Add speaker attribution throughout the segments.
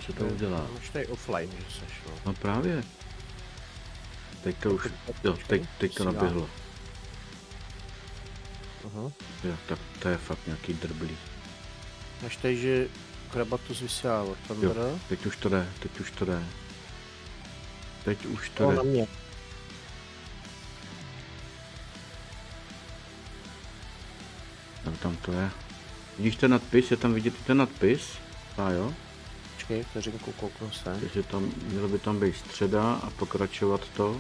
Speaker 1: Co to udělá?
Speaker 2: Už tady offline, že seš, no.
Speaker 1: No právě. Teď to už, jo, teď to naběhlo.
Speaker 2: Aha.
Speaker 1: Jo, tak to je fakt nějaký drblý.
Speaker 2: Až tady, že Krabatus vysílá od Thunder.
Speaker 1: Jo, teď už to jde. Teď už to jde.
Speaker 2: Na mě.
Speaker 1: Tam to je. Vidíš ten nadpis? Je tam vidět ten nadpis? A jo?
Speaker 2: Počkej, vteřinku, kouknu se.
Speaker 1: Takže tam, mělo by tam být středa a pokračovat to.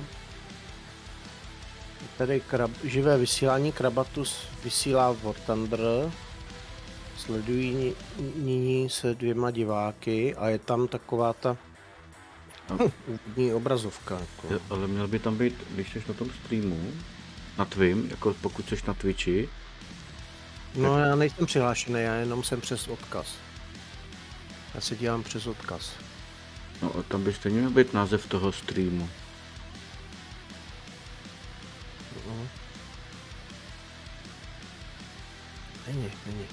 Speaker 2: Tady živé vysílání, Krabatus vysílá War Thunder. Sledují nyní se 2 diváky a je tam taková ta úvodní obrazovka. Jako.
Speaker 1: Je, ale měl by tam být, když jsi na tom streamu, na tvým, jako pokud jsi na Twitchi.
Speaker 2: No já nejsem přihlášený, já jenom jsem přes odkaz. Já se dívám přes odkaz.
Speaker 1: No a tam by stejně měl být název toho streamu.
Speaker 2: Není.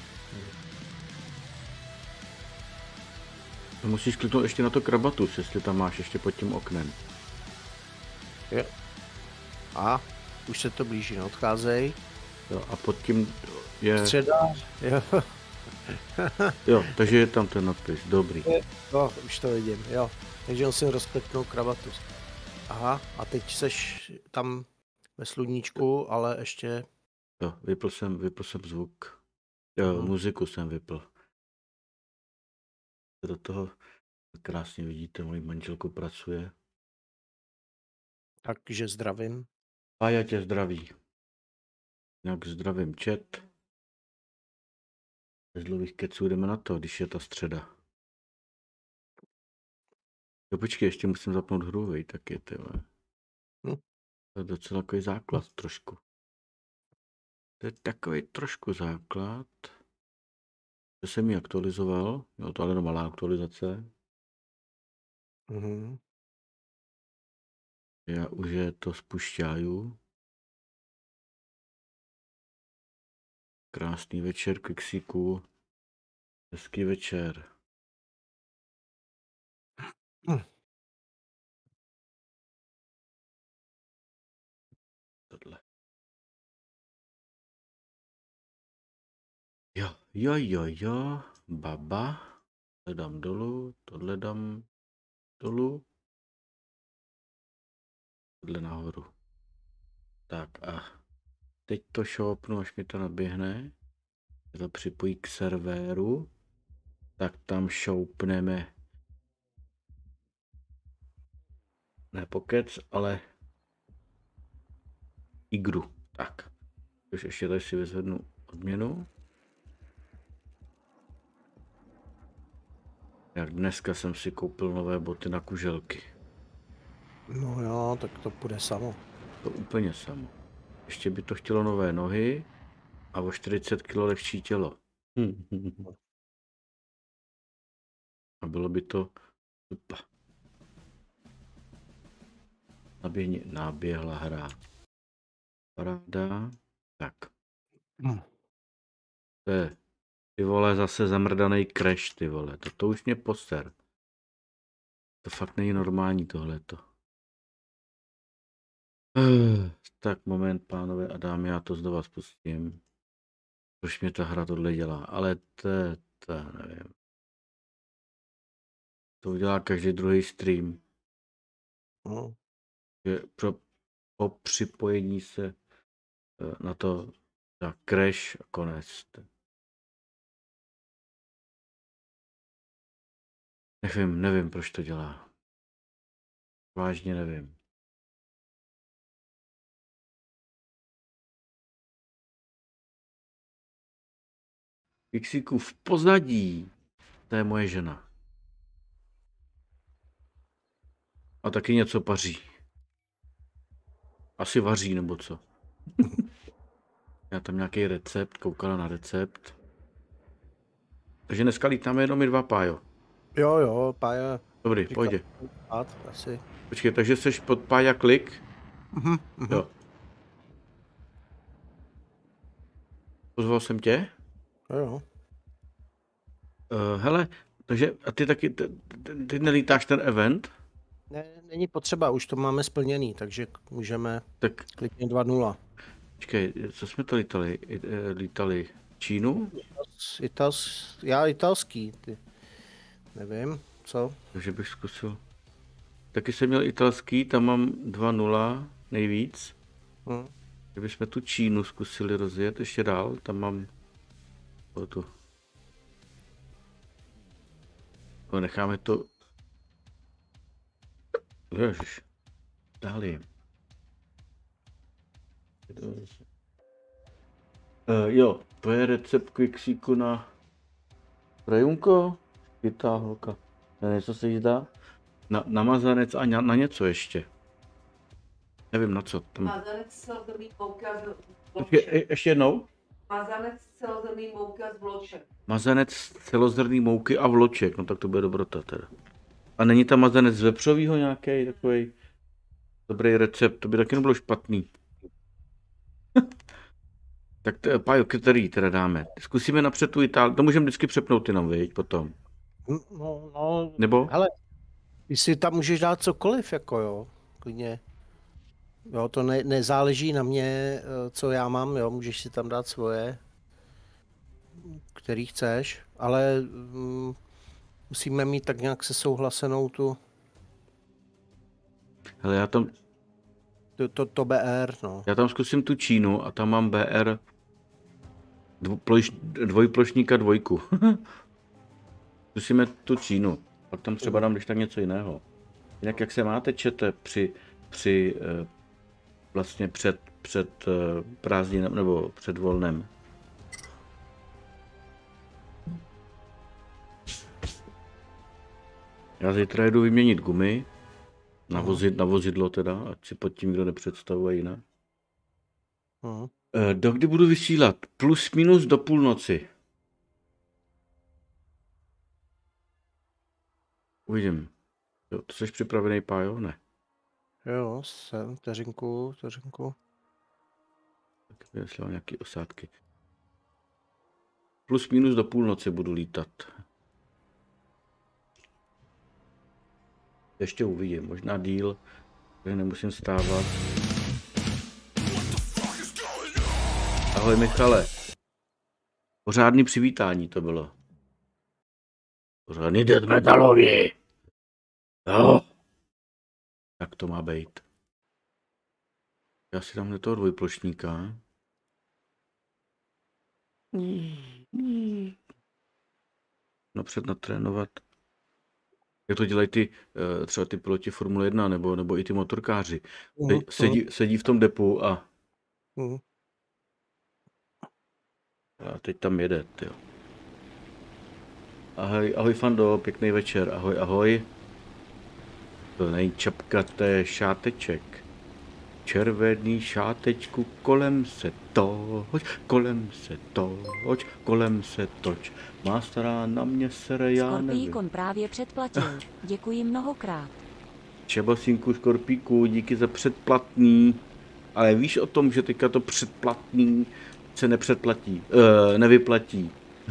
Speaker 1: Musíš kliknout ještě na to Krabatus, jestli tam máš ještě pod tím oknem.
Speaker 2: Jo. A už se to blíží, neodcházej.
Speaker 1: Jo, a pod tím je...
Speaker 2: Středa, jo.
Speaker 1: Jo, takže je tam ten nadpis, dobrý.
Speaker 2: Jo, už to vidím, jo. Takže musím rozkliknout Krabatus. Aha, a teď seš tam ve sluníčku, ale ještě...
Speaker 1: Jo, vypl jsem zvuk. Jo, muziku jsem vypl. Do toho krásně vidíte, moji manželku pracuje.
Speaker 2: Takže zdravím.
Speaker 1: A já tě zdraví. Jak zdravím chat. Bez dlouhých keců jdeme na to, když je ta středa. Jo, počkej, ještě musím zapnout hru, vej, tak je to. To je docela takový základ trošku. To je takový trošku základ. To jsem ji aktualizoval, jo, to ale jenom malá aktualizace. Já už je to spušťáju. Krásný večer, Quicksíku. Hezký večer. Tohle. Jo. Baba. Tohle dám dolů, tohle dám dolů. Tohle nahoru. Tak a teď to shopnu, až mi to naběhne. To připojí k serveru. Tak tam šoupneme. Ne pokec, ale igru. Tak. Už ještě tady si vyzvednu odměnu. Jak dneska jsem si koupil nové boty na kuželky.
Speaker 2: No jo, tak to půjde samo.
Speaker 1: To úplně samo. Ještě by to chtělo nové nohy a o 40 kg lehčí tělo. A bylo by to super. Naběhla hra. Paráda. Tak. To je, ty vole, zase zamrdaný crash, ty vole. To už mě poser. To fakt není normální tohleto. Tak moment, pánové a dámy, já to znova spustím. Proč mě ta hra tohle dělá, ale to nevím. To udělá každý druhý stream. Po připojení se na to na crash a konec. Nevím, proč to dělá. Vážně nevím. Pixíku v pozadí. To je moje žena. A taky něco paří. Asi vaří, nebo co? Já tam nějaký recept, koukala na recept. Takže dneska lítáme jenom my dva, Pájo.
Speaker 2: Jo, Pája.
Speaker 1: Dobrý, pojď.
Speaker 2: Asi.
Speaker 1: Počkej, takže jsi pod Pája klik? Jo. Pozval jsem tě?
Speaker 2: Jo.
Speaker 1: Hele, Takže a ty taky, ty nelítáš ten event?
Speaker 2: Ne, není potřeba, už to máme splněný, takže můžeme
Speaker 1: Tak
Speaker 2: klidně 2-0.
Speaker 1: počkej, co jsme to lítali? Lítali Čínu?
Speaker 2: Já italský, ty. Nevím, co?
Speaker 1: Takže bych zkusil. Taky jsem měl italský, tam mám 2-0 nejvíc. Kdybychom tu Čínu zkusili rozjet ještě dál, tam mám tu. No, necháme to. Ježiš. Dále. Jo, to je recept Quicksíku na rajunko. Chytá holka. Něco se jí zdá? Na mazanec a na něco ještě. Nevím na co. Tam...
Speaker 3: Mazanec celozrnný mouky a vloček.
Speaker 1: Ještě jednou?
Speaker 3: Mazanec celozrnný mouky a vloček.
Speaker 1: Mazanec celozrnný mouky a vloček. No tak to bude dobrota teda. A není tam mazanec z vepřovýho nějaký takový dobrý recept? To by taky nebylo špatný. Tak Pájo, který teda dáme? Zkusíme napřed tu Itálii. To můžeme vždycky přepnout jenom, viď, potom.
Speaker 2: No,
Speaker 1: Nebo?
Speaker 2: hele, ty si tam můžeš dát cokoliv, jako jo, klidně. Jo, to nezáleží na mě, co já mám, jo, můžeš si tam dát svoje, který chceš, ale musíme mít tak nějak se souhlasenou tu...
Speaker 1: Hele, já tam...
Speaker 2: To BR, no.
Speaker 1: Já tam zkusím tu Čínu a tam mám BR dvojplošníka dvojku. Zkusíme tu Čínu, pak tam třeba dám když tak něco jiného. Jinak jak se máte, čete, při vlastně před prázdninem nebo před volnem? Já zítra jdu vyměnit gumy na vozidlo teda, ať si pod tím kdo nepředstavuje jinak. Dokdy budu vysílat? Plus minus do půlnoci. Uvidím. Jo, to jsi připravený, Pájo? Ne.
Speaker 2: Jo, jsem, vteřinku.
Speaker 1: Tak vymyslel nějaký osádky. Plus minus do půlnoci budu lítat. Ještě uvidím, možná díl, že nemusím stávat. Ahoj Michale. Pořádný přivítání to bylo. Pořádný death metalový. Jo. Tak to má být. Já si dám toho dvojplošníka. Napřed natrénovat. Jak to dělají ty, třeba ty piloti Formule 1 nebo i ty motorkáři. Sedí v tom depu a teď tam jede, tyjo. Ahoj Fando, pěkný večer, ahoj. To není čapka, to je šáteček. Červený šátečku, kolem se toč. Má stará na mě sere, já nevím.
Speaker 4: Skorpíkon právě předplatil, děkuji mnohokrát.
Speaker 1: Čebasínku Skorpíku, díky za předplatný. Ale víš o tom, že teďka to předplatný se nepředplatí, nevyplatí.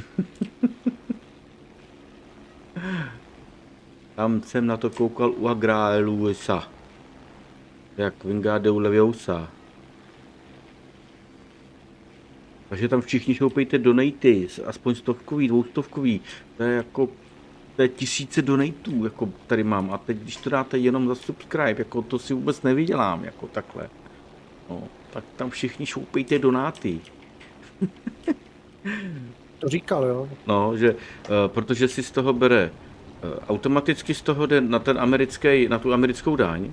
Speaker 1: Tam jsem na to koukal u Agráluisa. Jak Vingárdeu Leviosa. Takže tam všichni šoupejte donaty, aspoň 100, 200. To je tisíce donatů, jako tady mám. A teď, když to dáte jenom za subscribe, jako to si vůbec nevydělám, jako takhle. No, tak tam všichni šoupejte donaty.
Speaker 2: To říkal, jo?
Speaker 1: No, že, protože si z toho bere, automaticky z toho jde na tu americkou daň.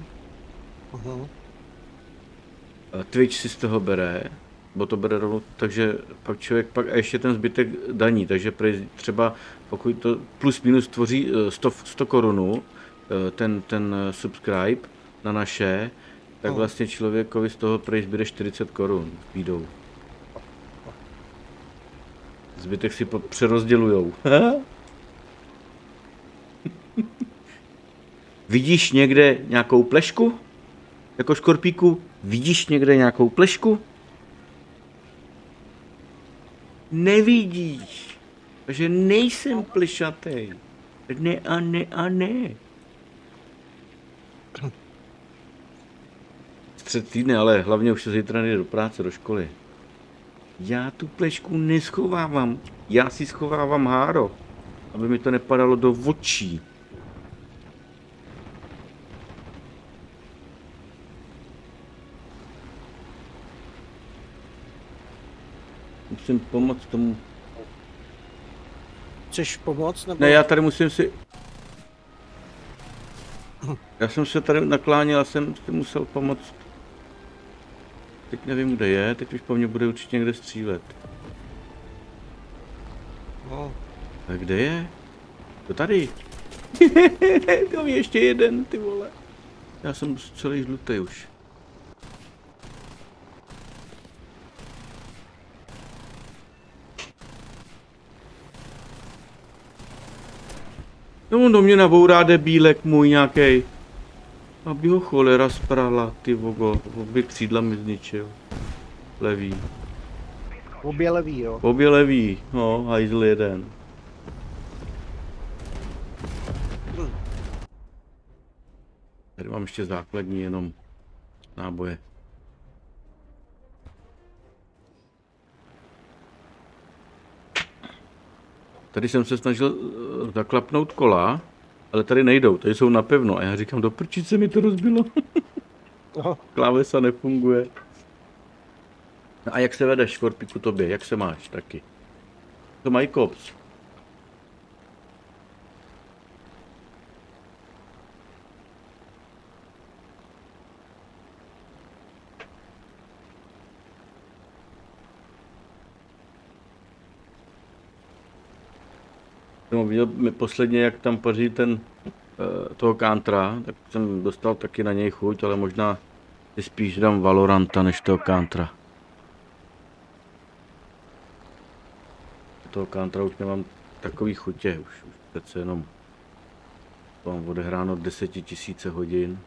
Speaker 1: Twitch si z toho bere, bo to bere rovnou, takže pak člověk a ještě ten zbytek daní, takže třeba pokud to plus minus tvoří 100 korunů, ten subscribe na naše, tak vlastně člověkovi z toho zbyde 40 korun výjdou. Zbytek si přerozdělujou. Vidíš někde nějakou plešku? Jako Škorpíku, vidíš někde nějakou plešku? Nevidíš. Takže nejsem plišatej. Ne a ne a ne. Střed týdne, ale hlavně už se zítra nejde do práce, do školy. Já tu plešku neschovávám. Já si schovávám háro, aby mi to nepadalo do očí. Musím pomoct tomu.
Speaker 2: Chceš pomoct? Nebo...
Speaker 1: Ne, já tady musím si... Já jsem se tady nakláněl a jsem si musel pomoct. Teď nevím, kde je, teď už po mně bude určitě někde střílet.
Speaker 2: No.
Speaker 1: A kde je? To tady. Tam je ještě jeden, ty vole. Já jsem celý žlutý už. No, do mě nabourá debílek můj nějakej. Aby ho cholera sprala, ty vogo. Obě křídla mi zničil. Levý.
Speaker 2: Obě levý, jo.
Speaker 1: Obě levý, no, hajzl jeden. Tady mám ještě základní jenom náboje. Tady jsem se snažil zaklapnout kola, ale tady nejdou, tady jsou napevno. A já říkám, do prčice mi to rozbilo. Klávesa nefunguje. A jak se vedeš, Škorpíku, tobě? Jak se máš taky? To mají kops. No, viděl posledně, jak tam paří ten toho Countra, tak jsem dostal taky na něj chuť, ale možná si spíš dám Valoranta než toho Countra. Toho Countra už nemám takový chutě, už přece jenom mám odehráno 10 000 hodin.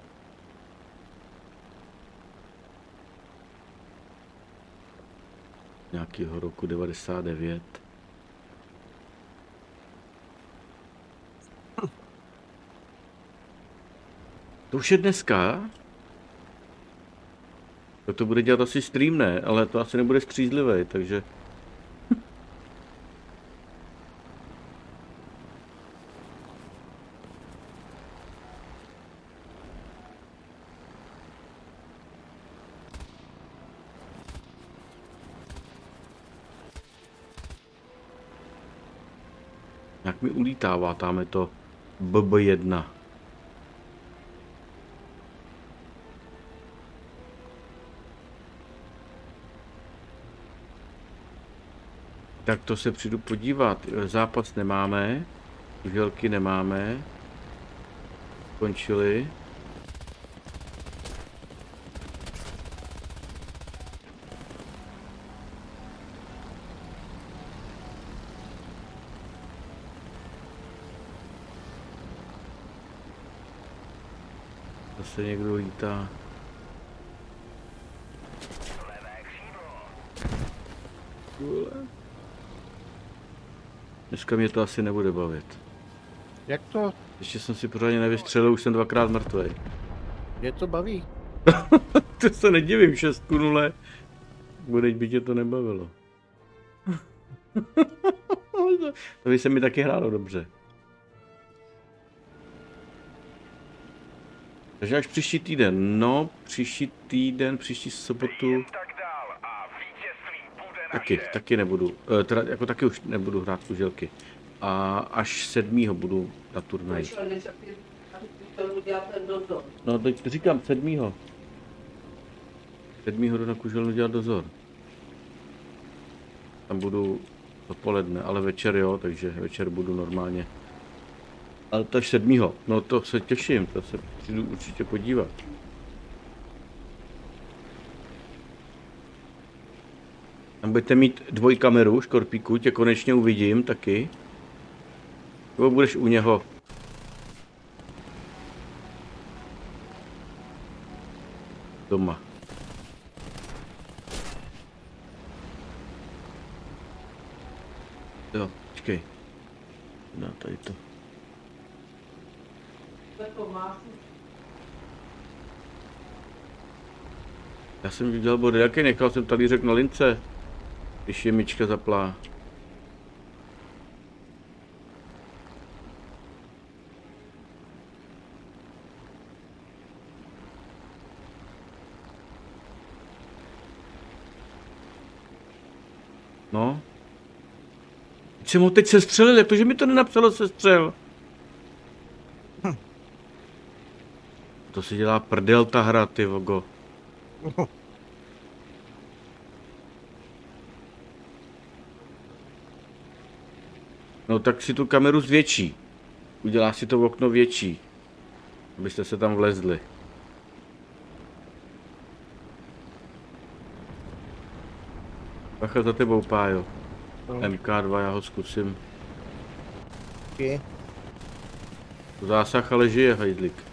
Speaker 1: Nějakého roku 99. To už je dneska? To bude dělat asi stream, ne? Ale to asi nebude střízlivý, takže... Jak mi ulítává, tam je to BB1. Tak to se přijdu podívat. Zápas nemáme, želky nemáme. Končili. Zase někdo lítá. Dneska mě to asi nebude bavit.
Speaker 2: Jak to?
Speaker 1: Ještě jsem si pořádně nevystřelil, už jsem 2krát mrtvej. Mě
Speaker 2: to baví.
Speaker 1: To se nedivím, 6:0. Budeť by tě to nebavilo. To by se mi taky hrálo dobře. Takže až příští týden, no, příští sobotu. Taky nebudu, teda jako taky už nebudu hrát kuželky. A až 7. budu na turnaj. No teď říkám 7. 7. jdu na kuželnu dělat dozor. Tam budu dopoledne, ale večer jo, takže večer budu normálně. Ale to až 7. No to se těším, to se přijdu určitě podívat. Tam budete mít dvojkameru, Škorpíku, tě konečně uvidím taky. Nebo budeš u něho? Doma. Jo, počkej. No, tady to. Já jsem viděl body, jaký nechal jsem talířek na lince, když je myčka zaplá. No. Teď jsem ho teď sestřelil, jak to, že mi to nenapsalo sestřel? To si dělá prdel ta hra, ty vogo. No tak si tu kameru zvětší. Udělá si to okno větší. Abyste se tam vlezli. Bacha za tebou, Pájo. MK2, já ho zkusím.
Speaker 2: Okay.
Speaker 1: Zásah, ale žije, hajdlik.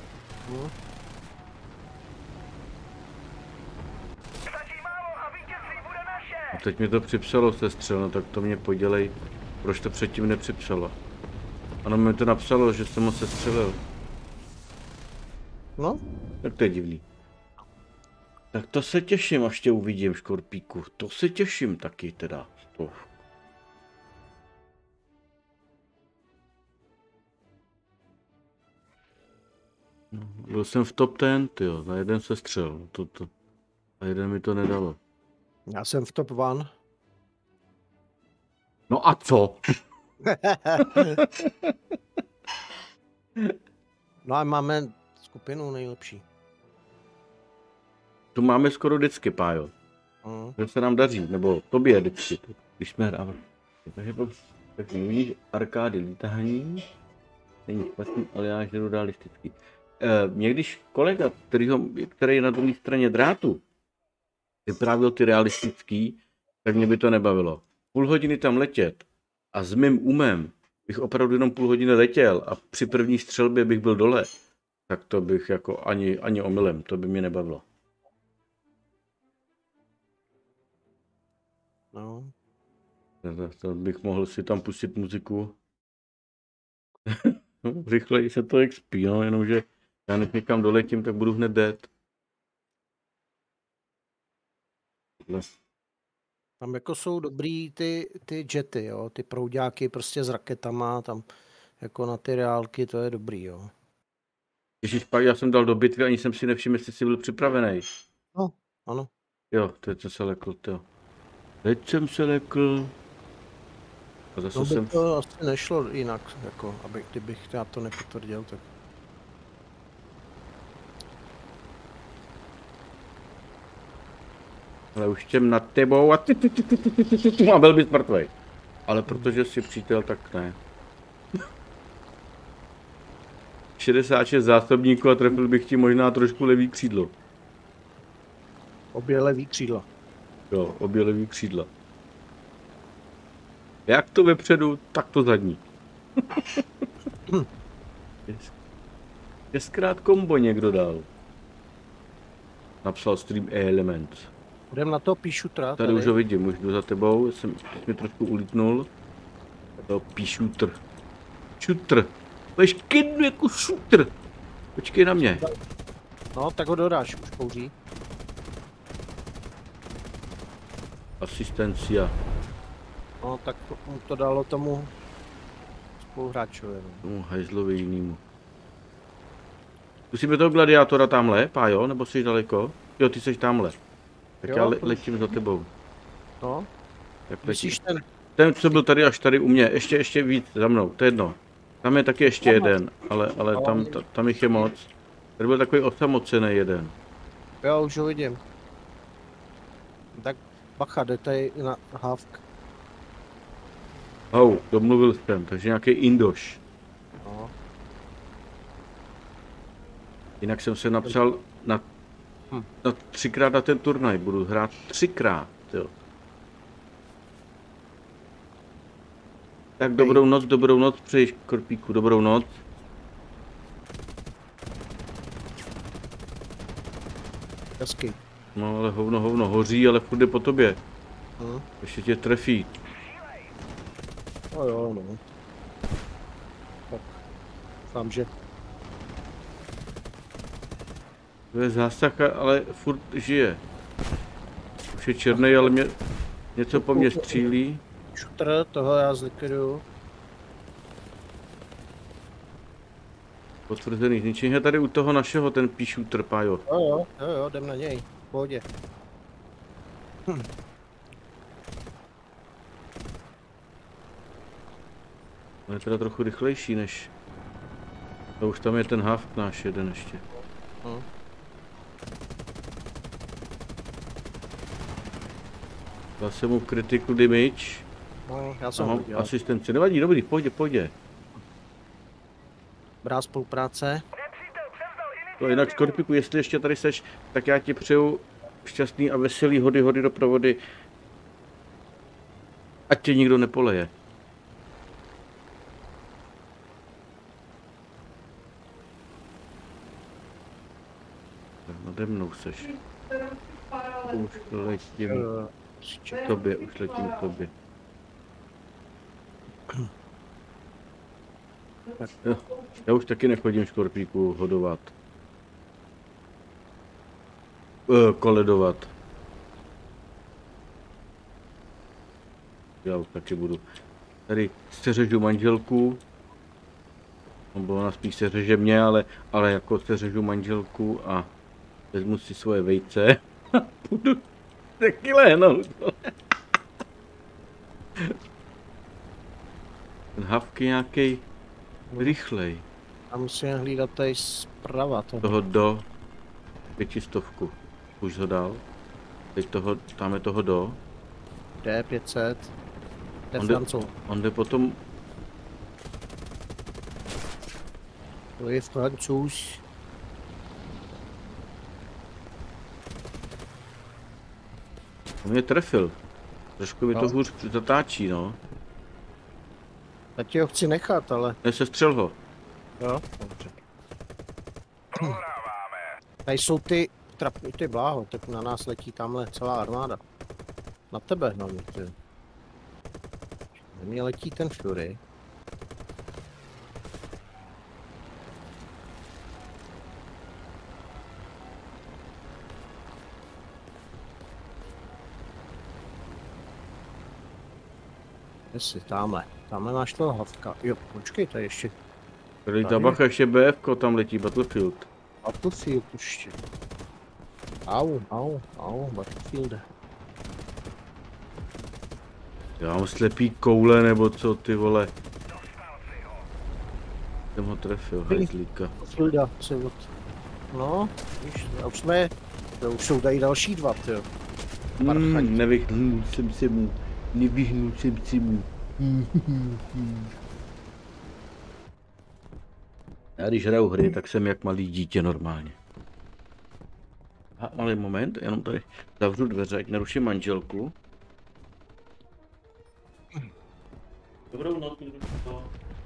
Speaker 1: A teď mi to připsalo sestřel, no tak to mě podělej. Proč to předtím nepřipsalo? Ano, mi to napsalo, že jsem ho sestřelil.
Speaker 2: No.
Speaker 1: Tak to je divný. Tak to se těším, až tě uvidím, Škorpíku. To se těším taky teda. To. No, byl jsem v top 10, tyjo, na jeden se střel, a jeden mi to nedalo.
Speaker 2: Já jsem v top 1.
Speaker 1: No a co?
Speaker 2: No a máme skupinu nejlepší.
Speaker 1: Tu máme skoro vždycky, Pájo. Že se nám daří, nebo tobě vždycky, když jsme hrávali. Takže tak vidíš, arkády lítání, není špatný, ale já žeru realisticky. Mě když kolega, který je na druhé straně drátu, vyprávěl ty realistický, tak mě by to nebavilo. Půl hodiny tam letět a s mým umem bych opravdu jenom půl hodiny letěl a při první střelbě bych byl dole, tak to bych jako ani omylem, to by mě nebavilo.
Speaker 2: No.
Speaker 1: To bych mohl si tam pustit muziku. Rychleji se to expí, no, jenomže já než někam doletím, tak budu hned dead.
Speaker 2: Tam jako jsou dobrý ty jety, jo, ty prouďáky prostě s raketama, tam jako na ty reálky, to je dobrý, jo.
Speaker 1: Ježišpak, já jsem dal do bitvy, ani jsem si nevšiml, jestli jsi byl připravený.
Speaker 2: No, ano.
Speaker 1: Jo, teď jsem se lekl, jo. Teď jsem se lekl. A zase jsem...
Speaker 2: to asi nešlo jinak, jako, kdybych já to nepotvrdil, tak...
Speaker 1: Ale už těm nad tebou a ty a byl bys mrtvej. Ale protože jsi přítel, tak ne. 66 zásobníků a trefil bych ti možná trošku levý křídlo.
Speaker 2: Obě levý křídla.
Speaker 1: Jo, obě levý křídla. Jak to vepředu, tak to zadní. Šestkrát kombo někdo dal. Napsal Stream Elements.
Speaker 2: Jdem na to, píšu tra.
Speaker 1: Tady už ho vidím, už jdu za tebou, jsem mi trošku ulítnul. To píšutr. Šutr. Budeš kidnu jako šutr. Počkej na mě.
Speaker 2: No, tak ho dodáš, už kouří.
Speaker 1: Asistencia.
Speaker 2: No, tak mu to dalo tomu spoluhráčovi. No.
Speaker 1: Tomu hajzlovi jinýmu. Zkusíme toho gladiátora tamhle, Pájo, nebo jsi daleko? Jo, ty jsi tamhle. Tak jo, já letím za tebou.
Speaker 2: No.
Speaker 1: Jak
Speaker 2: myslíš ten?
Speaker 1: Ten, co byl tady až tady u mě, ještě víc za mnou, to je jedno. Tam je taky ještě jeden, ale tam jich je moc. Tady byl takový osamocený jeden.
Speaker 2: Jo, už ho vidím. Tak bacha, jde tady na hávk.
Speaker 1: Domluvil jsem, takže nějaký Indoš.
Speaker 2: No.
Speaker 1: Jinak jsem se napsal na 3krát na ten turnaj, budu hrát 3krát, jo. Tak dobrou noc přeji, Korpíku, dobrou noc.
Speaker 2: Hezky.
Speaker 1: No ale hovno, hoří, ale furt jde po tobě. Ještě tě trefí.
Speaker 2: No jo, no. Tak, sám, že
Speaker 1: To je zásah, ale furt žije. Už je černý, ale něco po mně střílí.
Speaker 2: Šutr, toho já zlikviduju.
Speaker 1: Potvrzený zničení. Je tady u toho našeho ten píšu trpá, jo.
Speaker 2: Jo, jdem na něj. V pohodě.
Speaker 1: On je teda trochu rychlejší než... To už tam je ten haft náš jeden ještě. Dal jsem mu critical damage.
Speaker 2: No, já jsem
Speaker 1: mám asistenci. Nevadí, dobrý, pojď.
Speaker 2: Dobrá spolupráce.
Speaker 1: No jinak Skorpiku, jestli ještě tady seš, tak já ti přeju šťastný a veselý hody do provody. Ať tě nikdo nepoleje. Nade mnou seš. Už letím k tobě, Jo, já už taky nechodím Škorpíku hodovat. Koledovat. Já už taky budu. Tady seřežu manželku. Nebo ona spíš seřeže mě, ale jako seřežu manželku a vezmu si svoje vejce a budu taky lehnout. Ten havky nějaký rychlej.
Speaker 2: A musíme hlídat tady zprava.
Speaker 1: Toho do 500. Už ho dal. Teď tam je toho do.
Speaker 2: D 500. Jde Francouz.
Speaker 1: On jde potom.
Speaker 2: To je Francouz.
Speaker 1: On mě trefil. Trošku mi to hůř zatáčí, no.
Speaker 2: Já ti ho chci nechat, ale...
Speaker 1: Nesestřel ho.
Speaker 2: Jo, dobře. Tady jsou ty bláho, tak na nás letí tamhle celá armáda. Na tebe hlavně, ty. Na mě letí ten Fury. Jestli, tamhle máš toho havka. Jo, počkej, tady ještě.
Speaker 1: Tady ta bacha ještě BF tam letí, Battlefield.
Speaker 2: Battlefield ještě. Au, Battlefield.
Speaker 1: Já mám slepý koule, nebo co, ty vole. Jsem ho trefil, hajzlíka.
Speaker 2: Battlefielda se od... No, víš, už jsou tady další dva, tyjo.
Speaker 1: Nevyhnul jsem se mu. Já když hraju hry, tak jsem jak malý dítě normálně. A malý moment, jenom tady zavřu dveře, ať neruším manželku. Dobrou noc, to.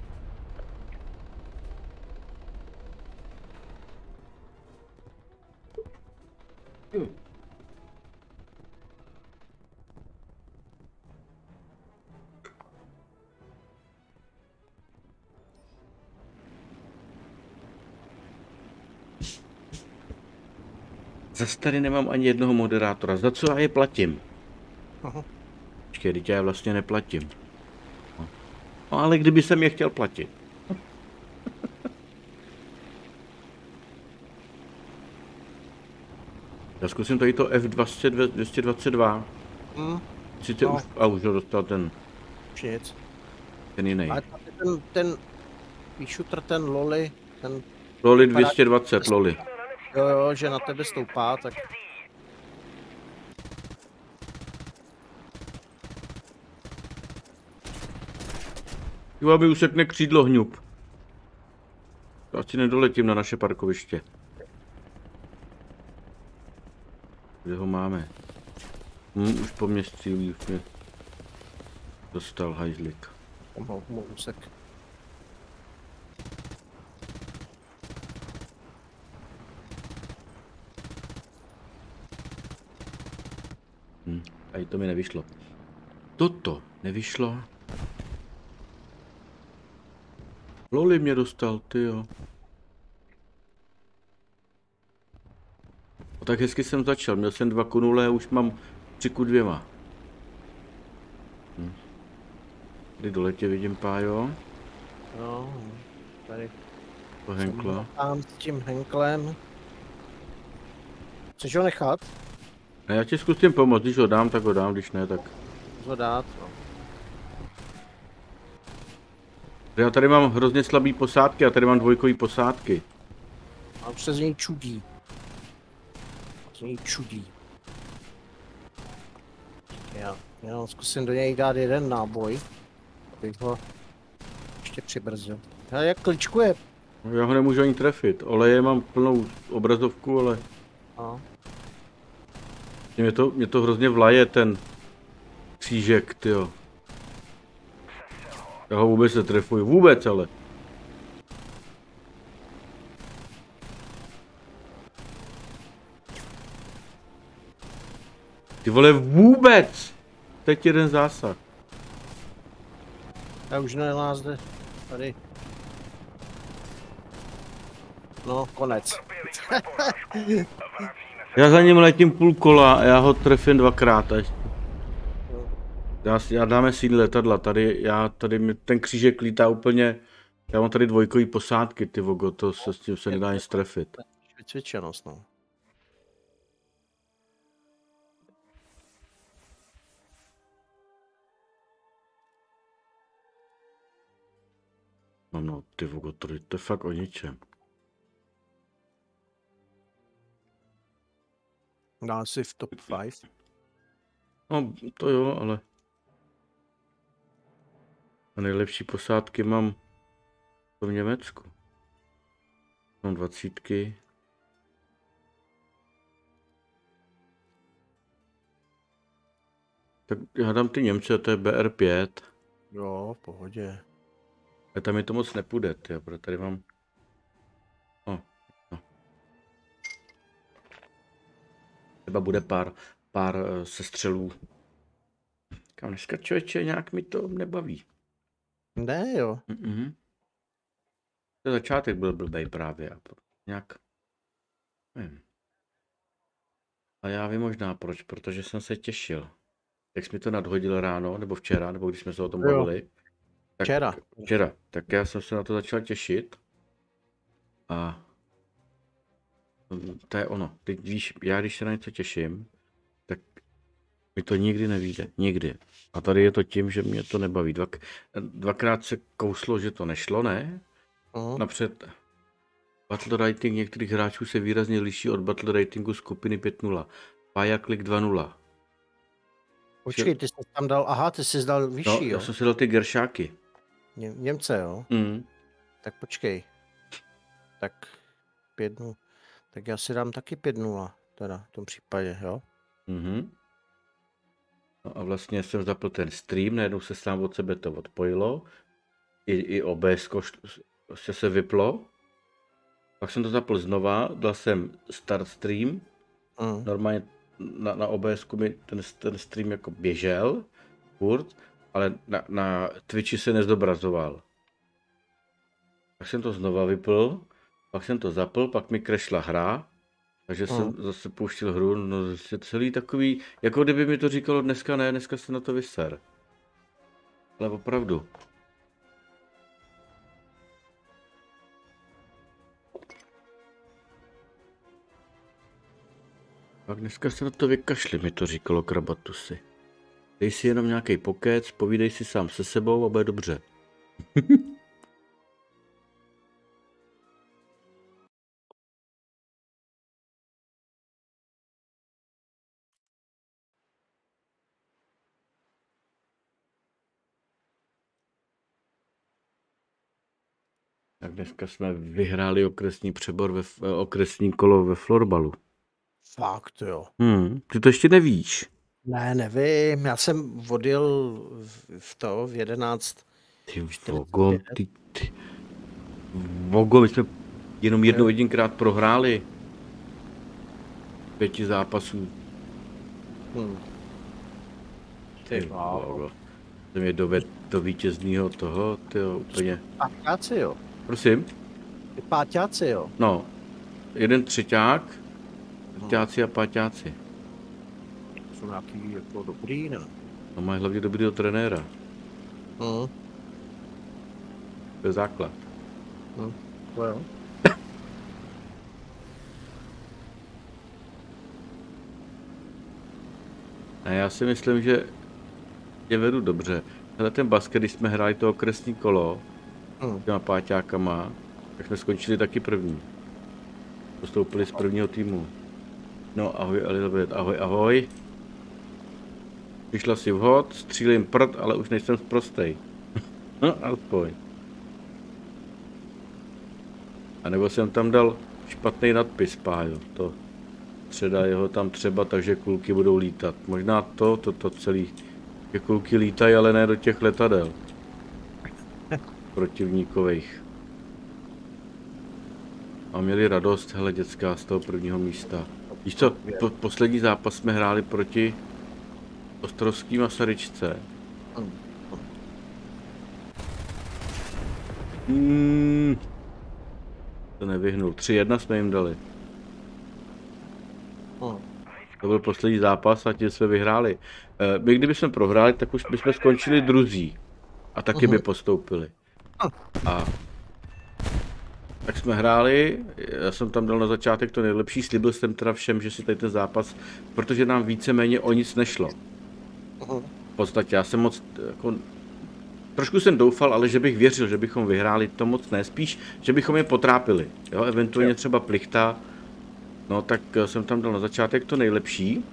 Speaker 1: Zas tady nemám ani jednoho moderátora, za co já je platím? Počkej, teď já je vlastně neplatím. No ale kdyby jsem je chtěl platit. Já zkusím tady to F222. Sice už, už ho dostal ten jiný.
Speaker 2: A ten šutr, ten Loli,
Speaker 1: Loli 220, Loli.
Speaker 2: Jo, že na tebe stoupá, tak...
Speaker 1: Jo, mi usekne křídlo hňup. Asi nedoletím na naše parkoviště. Kde ho máme? Už po mně střílí, už mě dostal hajzlik.
Speaker 2: Úsek.
Speaker 1: Tady to mi nevyšlo. Toto nevyšlo. Loli mě dostal, tyjo. No, tak hezky jsem začal, měl jsem 2 kunule a už mám 3 ku 2. Tady dole tě vidím, Pájo.
Speaker 2: No, tady.
Speaker 1: To Henkla.
Speaker 2: Tam s tím Henklem. Chceš ho nechat?
Speaker 1: A já ti zkusím pomoct, když ho dám, tak ho dám, když ne, tak...
Speaker 2: Ho dát, no.
Speaker 1: Já tady mám hrozně slabý posádky a tady mám 2kový posádky.
Speaker 2: A už se z něj čudí. Z něj čudí. Já zkusím do něj dát jeden náboj, abych ho ještě přibrzdil. A jak kličkuje?
Speaker 1: Já ho nemůžu ani trefit. Oleje mám plnou obrazovku, ale...
Speaker 2: No.
Speaker 1: Mě to hrozně vlaje, ten křížek, tyjo. Já ho vůbec netrefuji, vůbec ale. Ty vole, vůbec! Teď jeden zásah.
Speaker 2: Já už nás jde. Tady. No, konec.
Speaker 1: Já za ním letím půl kola a já ho trefím 2krát až. Já dáme síly letadla, tady ten křížek lítá úplně, já mám tady 2kový posádky, ty vogo, to se s tím se nedá nic trefit.
Speaker 2: Vycvičenost, no.
Speaker 1: No, ty vogo, to je fakt o ničem.
Speaker 2: Dá si v top 5.
Speaker 1: No, to jo, ale... A nejlepší posádky mám v Německu. Mám 20. Tak já dám ty Němce, to je BR5.
Speaker 2: Jo, v pohodě.
Speaker 1: A tam mi to moc nepůjde, tyjo, protože tady mám... No. Třeba bude pár sestřelů. Kam dneska, člověče, nějak mi to nebaví.
Speaker 2: Ne, jo.
Speaker 1: Ten začátek byl blbej právě. A nějak... Nevím. A já vím možná proč, protože jsem se těšil. Jak jsi mi to nadhodil ráno, nebo včera, nebo když jsme se o tom bavili. Včera. Tak já jsem se na to začal těšit. A... To je ono. Teď víš, já když se na něco těším, tak mi to nikdy nevyjde. Nikdy. A tady je to tím, že mě to nebaví. Dvakrát se kouslo, že to nešlo, ne? Napřed battle rating některých hráčů se výrazně liší od battle ratingu skupiny 5.0. Pája klik 2.0.
Speaker 2: Počkej, ty jsi tam dal, aha, ty jsi dal vyšší,
Speaker 1: no,
Speaker 2: jo?
Speaker 1: Já jsem si dal ty geršáky.
Speaker 2: Němce, jo? Tak počkej. Tak 5.0. Tak já si dám taky 5.0, teda v tom případě, jo?
Speaker 1: No a vlastně jsem zapl ten stream, najednou se sám od sebe to odpojilo. I OBS se vyplo. Pak jsem to zapl znova, dal jsem start stream. Normálně na OBS-ku mi ten stream jako běžel, furt, ale na Twitchi se nezobrazoval. Pak jsem to znova vypl, pak jsem to zapl, pak mi crashla hra, takže jsem zase pouštěl hru, no celý takový, jako kdyby mi to říkalo dneska ne, dneska se na to vyser. Ale opravdu. Pak dneska se na to vykašli, mi to říkalo Krabatusy. Dej si jenom nějaký pokec, povídej si sám se sebou a bude dobře. Tak dneska jsme vyhráli okresní přebor, okresní kolo ve florbalu.
Speaker 2: Fakt, jo.
Speaker 1: Ty to ještě nevíš.
Speaker 2: Ne, nevím, já jsem odjel v 11.
Speaker 1: Ty Vogo, my jsme jenom jedinkrát prohráli. 5 zápasů. Ty Vogo. To mě doved do vítězného toho, tyjo, úplně.
Speaker 2: Páťáci, jo.
Speaker 1: Prosím?
Speaker 2: Páťáci, jo.
Speaker 1: No, jeden třeťák Čtvrťáci a páťáci.
Speaker 2: Jsou nějaký jako dobrý, ne?
Speaker 1: No mají hlavně dobrýho trenéra.
Speaker 2: Mm.
Speaker 1: To je základ.
Speaker 2: To jo.
Speaker 1: A já si myslím, že je vedu dobře. Hele, ten basket, když jsme hráli to okresní kolo těma páťákama, tak jsme skončili taky první. Postoupili z prvního týmu. No ahoj Elizabeth, ahoj, ahoj. Vyšla si vhod, střílím prd, ale už nejsem sprostej. No, aspoň. A nebo jsem tam dal špatný nadpis, Pájo, to. Středa jeho tam třeba, takže kulky budou lítat. Možná to celý. Ty kulky lítají, ale ne do těch letadel. Protivníkových. A měli radost, hele dětská, z toho prvního místa. Víš co, poslední zápas jsme hráli proti Ostrovský Masaryčce. To nevyhnul. 3-1 jsme jim dali. To byl poslední zápas a tím jsme vyhráli. My kdybychom prohráli, tak už bychom skončili druzí. A taky by postoupili. A tak jsme hráli, já jsem tam dal na začátek to nejlepší, slíbil jsem teda všem, že si tady ten zápas, protože nám víceméně o nic nešlo. V podstatě já jsem moc, jako, trošku jsem doufal, ale že bych věřil, že bychom vyhráli, to moc ne, spíš, že bychom je potrápili, jo, eventuálně třeba plichta, no tak jsem tam dal na začátek to nejlepší.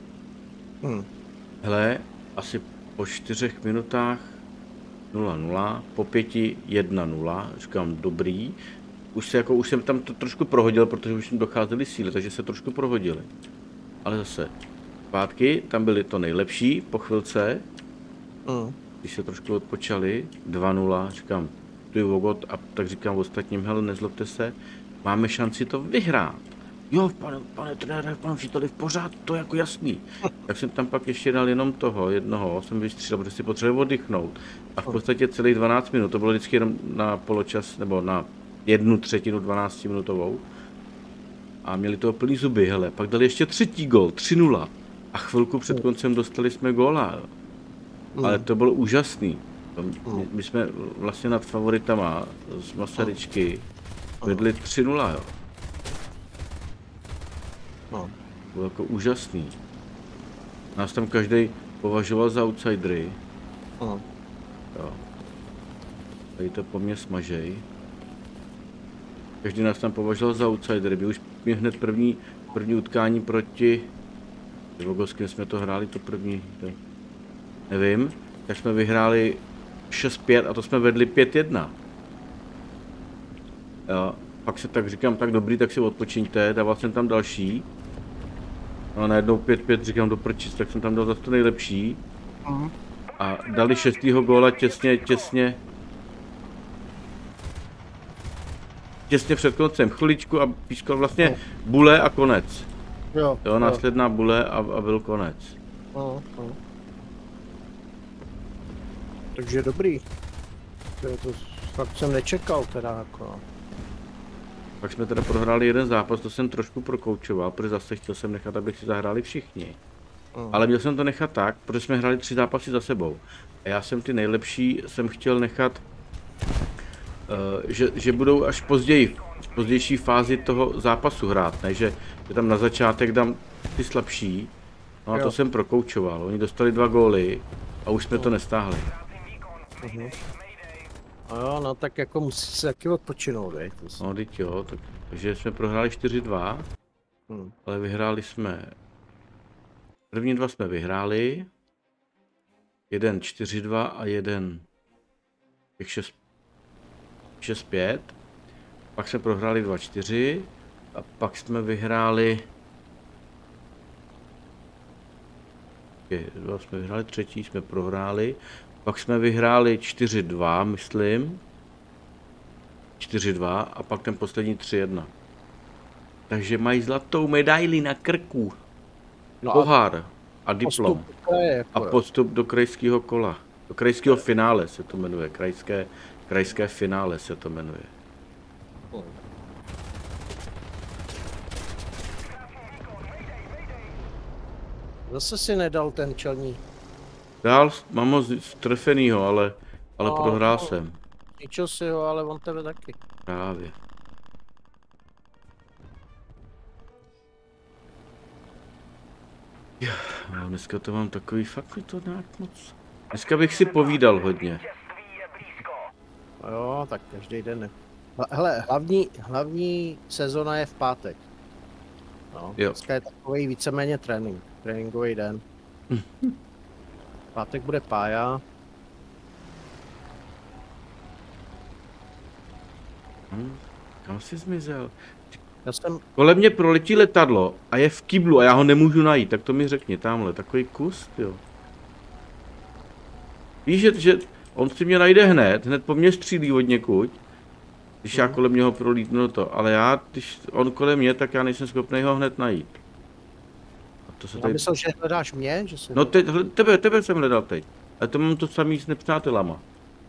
Speaker 1: Hele, asi po 4 minutách 0-0, po 5 1-0, říkám dobrý. Už jsem tam to trošku prohodil, protože už jim docházely síly, takže se trošku prohodili. Ale zase, zpátky, tam byly to nejlepší, po chvilce, když se trošku odpočali, 2-0, říkám, tu je vogot, a tak říkám ostatním, hele, nezlobte se, máme šanci to vyhrát. Jo, pane trenére, pane příteli, v pořád, to je jako jasný. Tak jsem tam pak ještě dal jenom toho jednoho, jsem vystřílel, protože si potřeboval oddychnout. A v podstatě celých 12 minut, to bylo vždycky jenom na poločas, nebo na 1/3 12minutovou. A měli toho plný zuby, hele, pak dali ještě třetí gol, 3-0. A chvilku před koncem dostali jsme góla. Ale to bylo úžasný. My jsme vlastně nad favoritama z Masaryčky vedli 3-0, jo. Bylo jako úžasný. Nás tam každý považoval za outsidery. Jo. Tady to po mně smažej. Každý nás tam považoval za outsidery. My už mě hned první utkání proti Vogovským jsme to hráli, to první, to nevím. Tak jsme vyhráli 6-5 a to jsme vedli 5-1. Jo. Pak se tak říkám, tak dobrý, tak si odpočiňte, dával jsem tam další. No a najednou 5-5 říkám do prčic, tak jsem tam dal zase to nejlepší. A dali 6. góla těsně před koncem, chviličku a pískal vlastně bule a konec. Jo, následná bule a byl konec.
Speaker 2: Takže dobrý. To fakt jsem nečekal teda jako.
Speaker 1: Pak jsme teda prohráli jeden zápas, to jsem trošku prokoučoval, protože zase chtěl jsem nechat, aby si zahráli všichni. Ale měl jsem to nechat tak, protože jsme hráli 3 zápasy za sebou. A já jsem ty nejlepší jsem chtěl nechat, že budou až později, v pozdější fázi toho zápasu hrát, ne? Že tam na začátek dám ty slabší. No a to jsem prokoučoval, oni dostali 2 góly a už jsme to nestáhli.
Speaker 2: Jo, no tak jako musí se taky odpočinout, veď.
Speaker 1: No, teď jo, takže jsme prohráli 4-2, ale vyhráli jsme, první 2 jsme vyhráli, jeden 4-2 a jeden 6-5, pak jsme prohráli 2-4 a pak jsme vyhráli, jsme vyhráli, třetí jsme prohráli, pak jsme vyhráli 4-2, myslím. 4-2 a pak ten poslední 3-1. Takže mají zlatou medaili na krku. Pohár a diplom. A postup do krajského kola. Do krajského finále se to jmenuje. Krajské finále se to jmenuje.
Speaker 2: Zase si nedal ten čelní.
Speaker 1: Dál mám ho strefenýho, ale
Speaker 2: No,
Speaker 1: prohrál
Speaker 2: no.
Speaker 1: jsem.
Speaker 2: Zničil si ho, ale on tebe taky.
Speaker 1: Právě. No, dneska to mám takový, fakt mi to nějak moc. Dneska bych si povídal hodně.
Speaker 2: No jo, tak každý den ne. Hele, hlavní sezona je v pátek. No,
Speaker 1: Jo.
Speaker 2: dneska je takový víceméně tréninkový den. V pátek bude pája.
Speaker 1: Kam jsi zmizel?
Speaker 2: Já jsem,
Speaker 1: Kolem mě proletí letadlo a je v kýblu a já ho nemůžu najít, tak to mi řekni, tamhle, takový kus, jo. Víš, že on si mě najde hned po mně střílí od někud, když já kolem něho prolítnu to, ale když on kolem mě, tak já nejsem schopný ho hned najít. A to se
Speaker 2: já
Speaker 1: tady...
Speaker 2: myslel, že hledáš mě, že jsi...
Speaker 1: No tebe jsem hledal teď, ale to mám to samý s nepřátelama.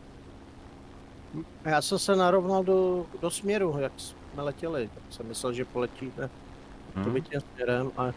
Speaker 2: Já jsem se narovnal do směru, jak jsme letěli, tak jsem myslel, že poletíte tím směrem a...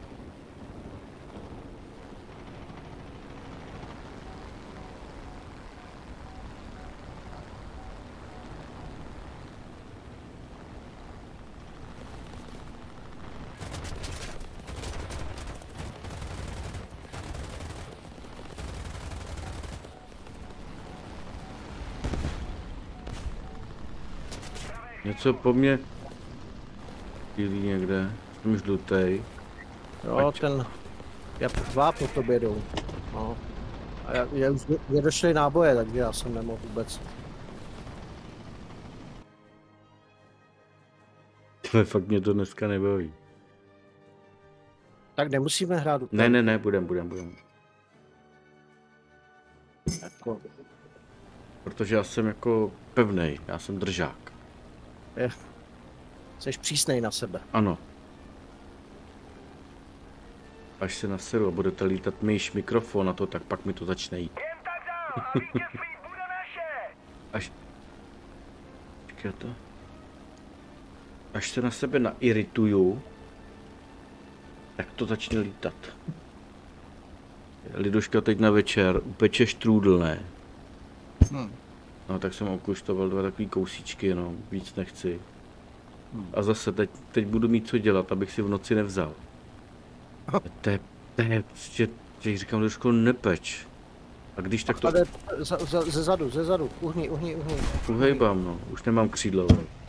Speaker 1: Něco po mně chvílí někde, jsem žlutej.
Speaker 2: Jo, já dva po tobě jdou. No. A já už mě došly náboje, takže já jsem nemohl vůbec.
Speaker 1: Tyhle, fakt mě to dneska nebaví.
Speaker 2: Tak nemusíme hrát.
Speaker 1: Ne, budem.
Speaker 2: Jako,
Speaker 1: Protože já jsem jako pevnej, já jsem držák.
Speaker 2: jsi přísnej na sebe.
Speaker 1: Ano. Až se naseru a budete lítat myš, mikrofon a to, tak pak mi to začne jít. Až se na sebe nairituju, tak to začne lítat. Liduška teď na večer upeče štrůdl, ne? No tak jsem okuštoval 2 takový kousíčky jenom, víc nechci. A zase teď budu mít co dělat, abych si v noci nevzal. To je prostě, že říkám, Liduško, nepeč. A když tak to...
Speaker 2: Ze zadu, uhni.
Speaker 1: Uhejbám, no, už nemám křídlo.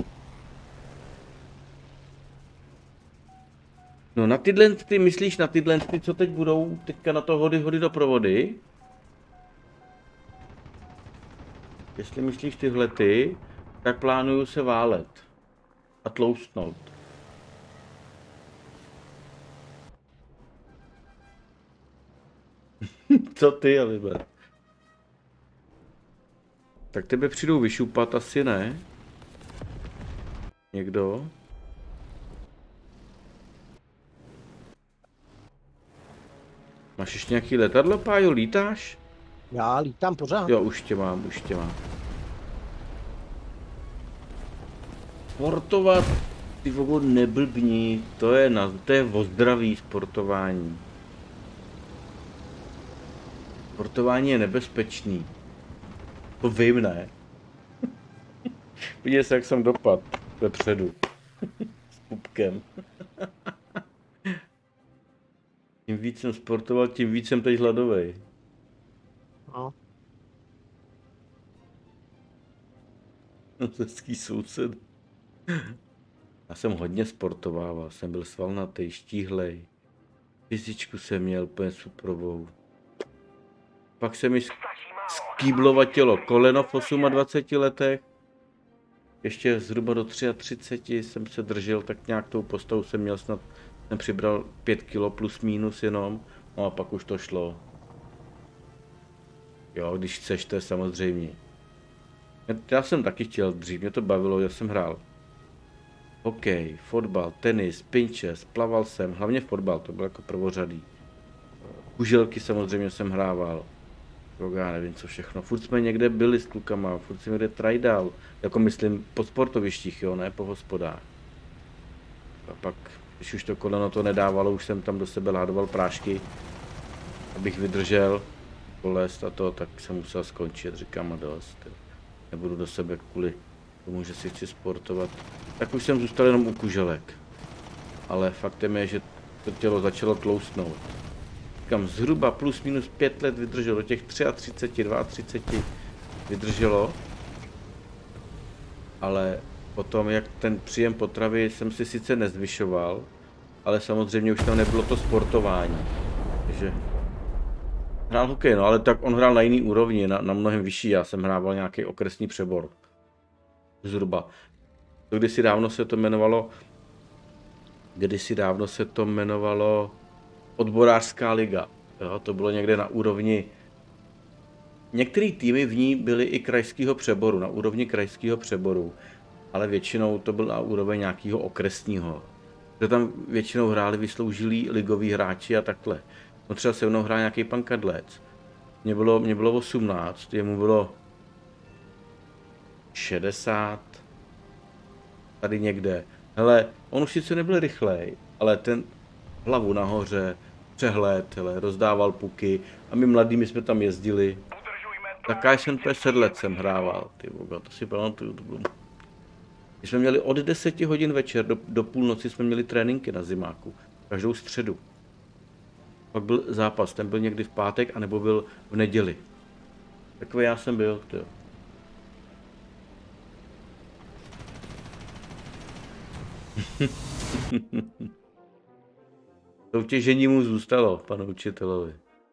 Speaker 1: No na tyhle, ty myslíš na tyhle, co teď budou teďka na to hody do provody? Jestli myslíš tyhle ty, tak plánuju se válet a tloustnout. Co ty, Aliber? Tak tebe přijdou vyšupat, asi ne? Někdo? Máš ještě nějaký letadlo, Pájo, lítáš?
Speaker 2: Já lítám pořád.
Speaker 1: Jo, už tě mám. Sportovat, ty vogo, neblbni, to je o zdraví sportování. Sportování je nebezpečný. To vím, ne? Vidíš, jak jsem dopadl vepředu. S pupkem. Tím víc jsem sportoval, tím víc jsem teď hladovej.
Speaker 2: No.
Speaker 1: Hezký soused. Já jsem hodně sportovával, jsem byl svalnatý, štíhlej. Fyzičku jsem měl úplně suprovou. Pak se mi skýblovatilo koleno v 28 letech. Ještě zhruba do 33 jsem se držel, tak nějak tou postavou jsem měl snad, jsem přibral 5 kg plus minus jenom, no a pak už to šlo. Jo, když chceš, to je samozřejmě. Já jsem taky chtěl dřív, mě to bavilo, já jsem hrál hokej, fotbal, tenis, pinčes, plaval jsem, hlavně fotbal, to bylo jako prvořadý. Kuželky samozřejmě jsem hrával. Já nevím co všechno, furt jsme někde byli s klukama, furt jsem někde trajdal, jako myslím po sportovištích, jo, ne po hospodách. A pak, když už to koleno to nedávalo, už jsem tam do sebe ládoval prášky, abych vydržel koles a to, tak jsem musel skončit, říkám a dost. Nebudu do sebe kvůli tomu, že si chci sportovat. Tak už jsem zůstal jenom u kuželek. Ale faktem je, že to tělo začalo tloustnout. Říkám, zhruba plus minus 5 let vydrželo, do těch 33, 32 vydrželo. Ale potom, jak ten příjem potravy jsem si sice nezvyšoval, ale samozřejmě už tam nebylo to sportování. Takže hrál hokej, no, ale tak on hrál na jiný úrovni, na mnohem vyšší. Já jsem hrával nějaký okresní přebor. Zhruba. To kdysi dávno se to jmenovalo odborářská liga. Jo, to bylo někde na úrovni. Některé týmy v ní byly i krajského přeboru, na úrovni krajského přeboru, ale většinou to byl na úroveň nějakého okresního. Že tam většinou hráli vysloužilí ligoví hráči a takhle. No třeba se mnou hrál nějaký pan Kadlec. Mně bylo 18, jemu bylo 60, tady někde. Hele, on už sice nebyl rychlej, ale ten hlavu nahoře, přehled, hele, rozdával puky a my mladými jsme tam jezdili. Tak KSNP 7 let jsem hrával, ty boga, to si pamatuju. Když jsme měli od 10 hodin večer do půlnoci jsme měli tréninky na zimáku, každou středu. Pak byl zápas, ten byl někdy v pátek, anebo byl v neděli. Takový já jsem byl, tyjo. Soutěžení mu zůstalo, panu učitelovi.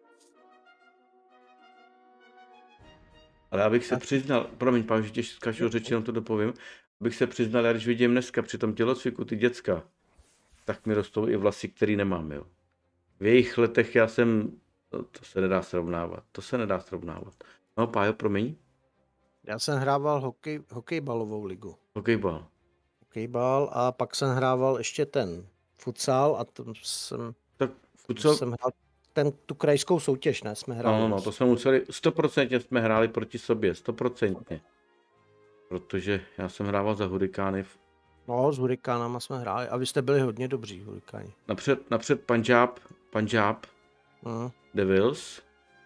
Speaker 1: Ale abych se přiznal, promiň, pán, že tě zkažu řeči, jenom to dopovím, abych se přiznal, já když vidím dneska při tom tělocviku ty děcka, tak mi rostou i vlasy, který nemám, jo. V jejich letech já jsem, to se nedá srovnávat, No, Pájo, promiň.
Speaker 2: Já jsem hrával hokejbalovou ligu.
Speaker 1: Hokejbal
Speaker 2: A pak jsem hrával ještě ten futsal a tam jsem hrál tu krajskou soutěž, ne? Jsme hráli.
Speaker 1: No, to jsme museli, 100% jsme hráli proti sobě, 100%. Protože já jsem hrával za Hurikány.
Speaker 2: No, s Hurikánama jsme hráli a vy jste byli hodně dobří, Hurikáni.
Speaker 1: Napřed Punjab Devils.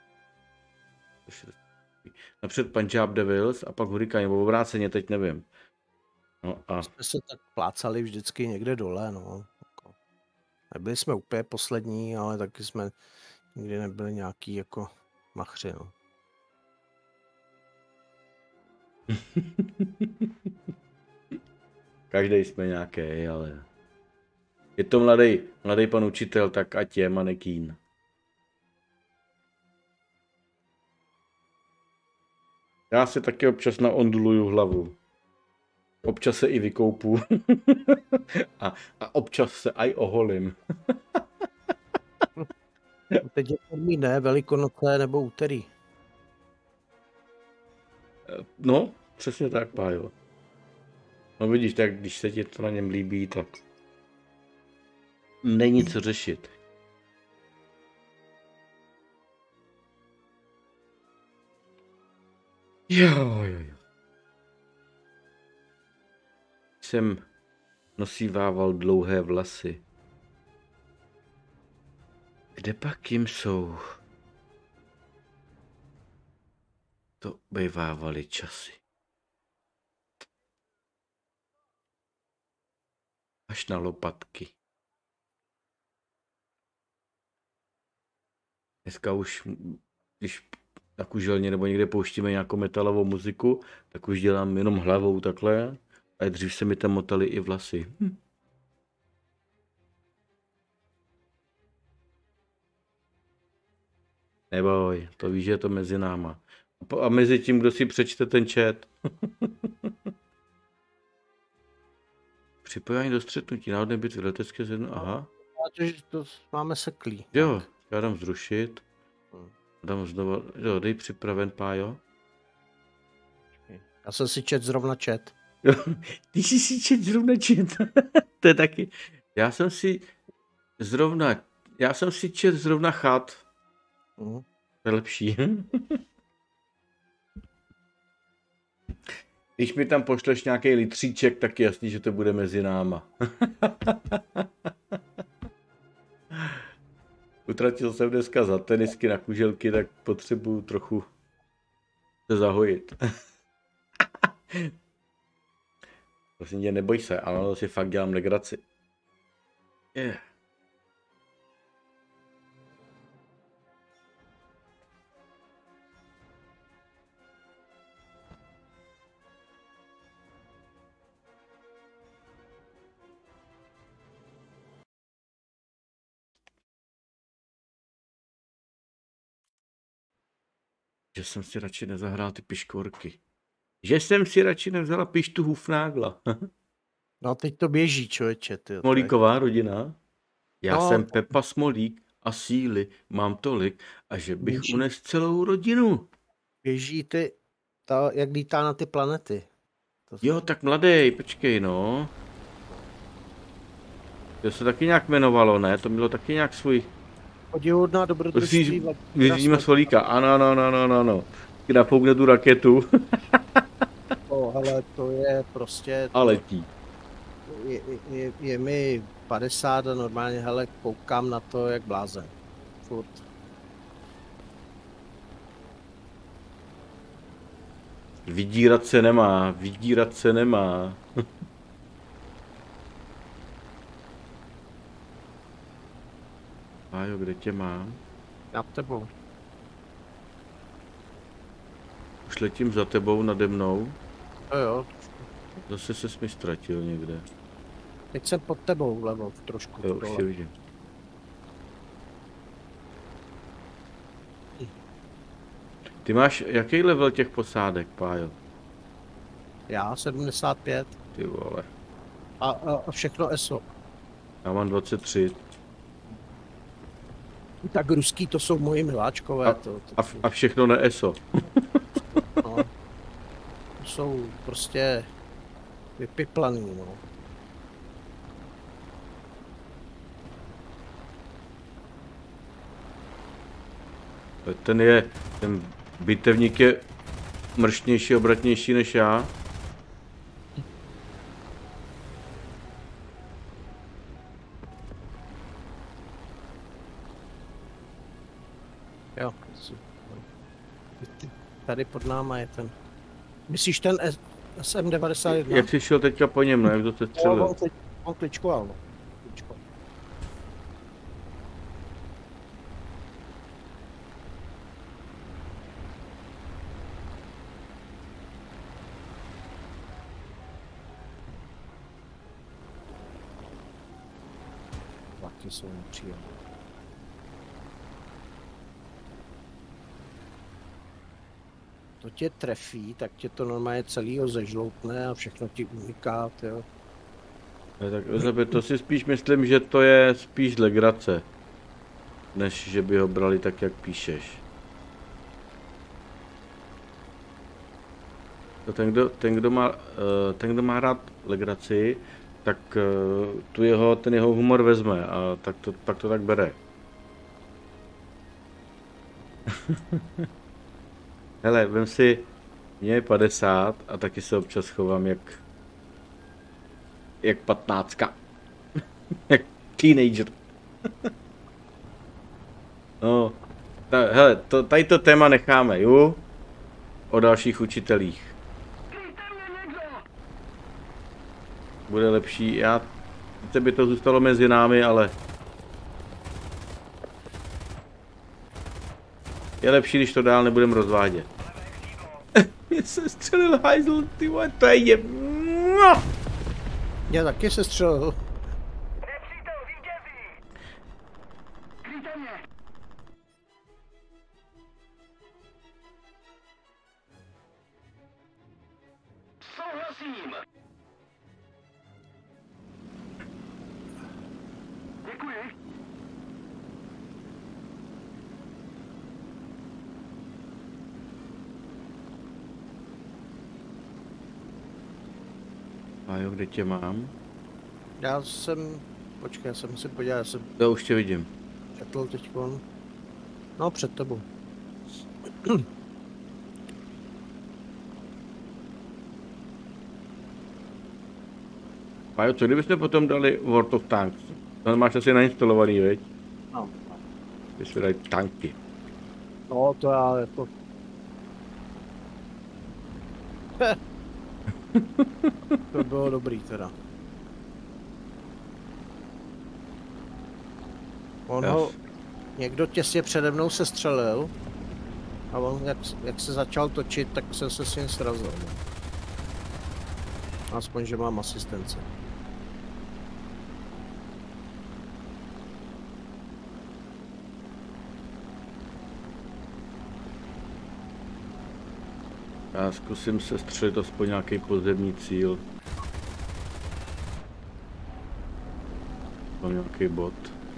Speaker 1: Napřed Punjab Devils a pak Hurikáni, nebo obráceně, teď nevím. No a
Speaker 2: jsme se tak plácali vždycky někde dole, no. Nebyli jsme úplně poslední, ale taky jsme nikdy nebyli nějaký jako machři, no.
Speaker 1: Každý jsme nějaký, ale je to mladý pan učitel, tak ať je manekín. Já si taky občas naonduluju hlavu. Občas se i vykoupu. a občas se aj oholím.
Speaker 2: Teď je termín, ne? Velikonoce nebo úterý?
Speaker 1: No, přesně tak, Pájo. No vidíš, tak když se ti to na něm líbí, tak není co řešit. Jo. Jsem nosívával dlouhé vlasy. Kde pak jim jsou? To bývávaly časy. Až na lopatky. Dneska už, když na kuželně nebo někde pouštíme nějakou metalovou muziku, tak už dělám jenom hlavou takhle. A dřív se mi tam motaly i vlasy. Neboj, to víš, že je to mezi náma. A mezi tím, kdo si přečte ten chat. Připojení do střetnutí, náhodné bitvy letecké zjedno, aha.
Speaker 2: To máme seklý.
Speaker 1: Jo, já dám zrušit. Dám znova, jo, dej připraven, Pájo.
Speaker 2: Já jsem si čet zrovna čet.
Speaker 1: Ty jsi si čet zrovna čet. To je taky. Já jsem si čet zrovna chat. To je lepší. Když mi tam pošleš nějaký litříček, tak je jasný, že to bude mezi náma. Utratil jsem dneska za tenisky na kuželky, tak potřebuju trochu se zahojit. Prosím tě, neboj se, ale to si fakt dělám legraci. Yeah. Že jsem si radši nezahrál ty piškvorky. Že jsem si radši nevzala pištu Hufnagla.
Speaker 2: No teď to běží, člověče.
Speaker 1: Smolíková rodina. Já
Speaker 2: No.
Speaker 1: jsem Pepa Smolík a síly mám tolik, a že bych
Speaker 2: Běží.
Speaker 1: unes celou rodinu.
Speaker 2: Běží jak lítá na ty planety.
Speaker 1: Jo, tak mladej, počkej, no. To se taky nějak jmenovalo, ne? To mělo taky nějak svůj...
Speaker 2: Podivodná dobrodružství.
Speaker 1: Věříme Smolíka, ano. Nafoukne tu raketu
Speaker 2: Ale to je prostě...
Speaker 1: a letí.
Speaker 2: Je mi 50 a normálně, hele, koukám na to jak blázen. Furt.
Speaker 1: Vydírat se nemá. A jo, kde tě mám?
Speaker 2: Nad tebou.
Speaker 1: Už letím za tebou, nade mnou.
Speaker 2: Jo.
Speaker 1: Zase ses mi ztratil někde.
Speaker 2: Teď jsem pod tebou vlevo, trošku.
Speaker 1: Jo, už tě vidím. Ty máš jaký level těch posádek, Pájo?
Speaker 2: Já 75.
Speaker 1: Ty vole.
Speaker 2: A všechno ESO.
Speaker 1: Já mám 23.
Speaker 2: Tak ruský to jsou moji miláčkové.
Speaker 1: A všechno na ESO.
Speaker 2: No. To jsou prostě vypiplaný, no.
Speaker 1: Ten bitevník je mrštnější, obratnější než já.
Speaker 2: Jo. Tady pod náma je ten. Myslíš ten SM91?
Speaker 1: Jak jsi šel teďka po něm, no? Jak to se střelil?
Speaker 2: On kličkoval, no. Kličkoval. Vlaky jsou nepříjemné. To tě trefí, tak tě to normálně celýho zežloutne a všechno ti uniká, jo.
Speaker 1: Tak Elizabeth, to si spíš myslím, že to je spíš legrace, než že by ho brali tak, jak píšeš. Ten, kdo má rád legraci, tak ten jeho humor vezme a pak to tak bere. Hele, vem si, mě je 50 a taky se občas chovám jak 15. Jak teenager. No, hele, tady to téma necháme, jo? O dalších učitelích. Bude lepší, sice by to zůstalo mezi námi, ale je lepší, když to dál nebudeme rozvádět. Mě se střelil hajzl, ty vole, to je
Speaker 2: Já taky se střelil.
Speaker 5: Nepřítel vítězí! Kryjte mě! Souhlasím! Děkuji.
Speaker 1: A jo, kde tě mám?
Speaker 2: Počkej, já se musím podívat, já jsem
Speaker 1: Já už tě vidím.
Speaker 2: četl teďkon. No, před tebou.
Speaker 1: Pájo, co kdybychom potom dali World of Tanks? To máš asi nainstalovaný, viď?
Speaker 2: No.
Speaker 1: Když jsme dali tanky.
Speaker 2: No, to já jako... To bylo dobrý teda. Někdo těsně přede mnou se střelil a on jak se začal točit, tak jsem se s ním srazil. Aspoň, že mám asistenci.
Speaker 1: Já zkusím se střelit aspoň nějaký podzemní cíl. Mám nějaký bod.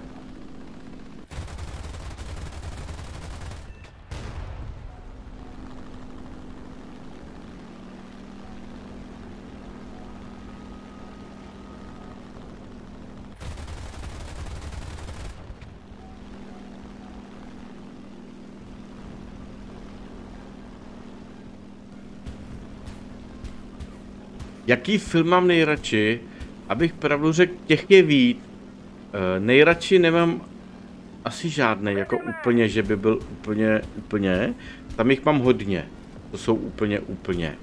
Speaker 1: Jaký film mám nejradši? Abych pravdu řekl, těch je víc. Nejradši nemám asi žádný, jako úplně, že by byl úplně. Tam jich mám hodně. To jsou úplně.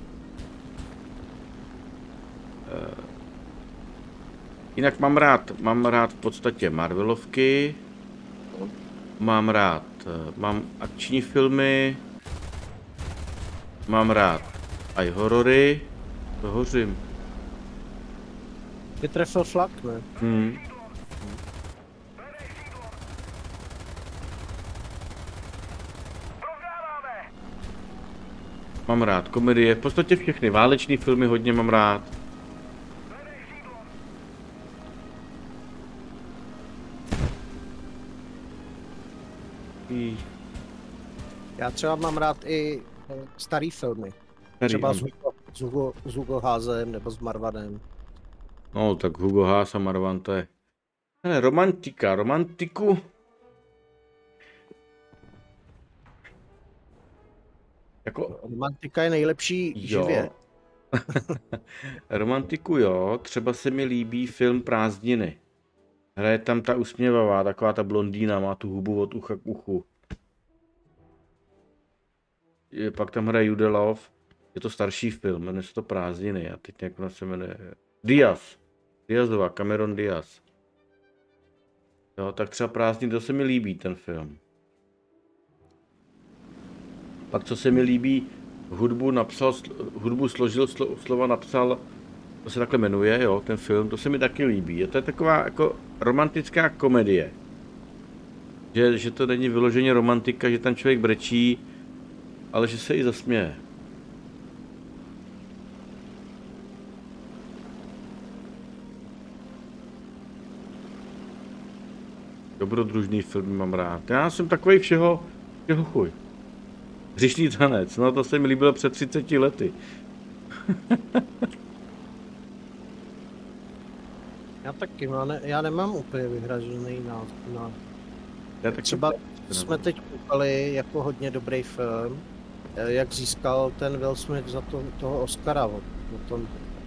Speaker 1: Jinak mám rád v podstatě Marvelovky. Mám akční filmy. Mám rád i horory. To hořím.
Speaker 2: Ty trefil flak, ne?
Speaker 1: Mám rád komedie, v podstatě všechny váleční filmy hodně mám rád.
Speaker 2: Já třeba mám rád i starý filmy. Třeba s Hugo Házem nebo s Marvanem.
Speaker 1: No, tak Hugo Haas a Marvan, to je... Ale romantiku... Jako...
Speaker 2: Romantika je nejlepší živě.
Speaker 1: Romantiku jo, třeba se mi líbí film Prázdniny. Hraje tam ta usměvavá, taková ta blondýna, má tu hubu od ucha k uchu. Pak tam hraje Jude Law. Je to starší film, jmenuje se to Prázdniny a teď nějak se jmenuje Diazová, Cameron Diaz. Jo, tak třeba Prázdniny, to se mi líbí ten film. Pak co se mi líbí, hudbu složil, slova napsal, to se takhle jmenuje, jo, ten film, to se mi taky líbí. To je taková jako romantická komedie. Že to není vyloženě romantika, že tam člověk brečí, ale že se i zasměje. Dobrodružný film mám rád. Já jsem takový všeho chuj. Hříšný tanec, no to se mi líbilo před 30 lety.
Speaker 2: Já taky, já nemám úplně vyhražený na... Třeba jsme teď koukali jako hodně dobrý film, jak získal ten Will Smith za toho Oscara, o tom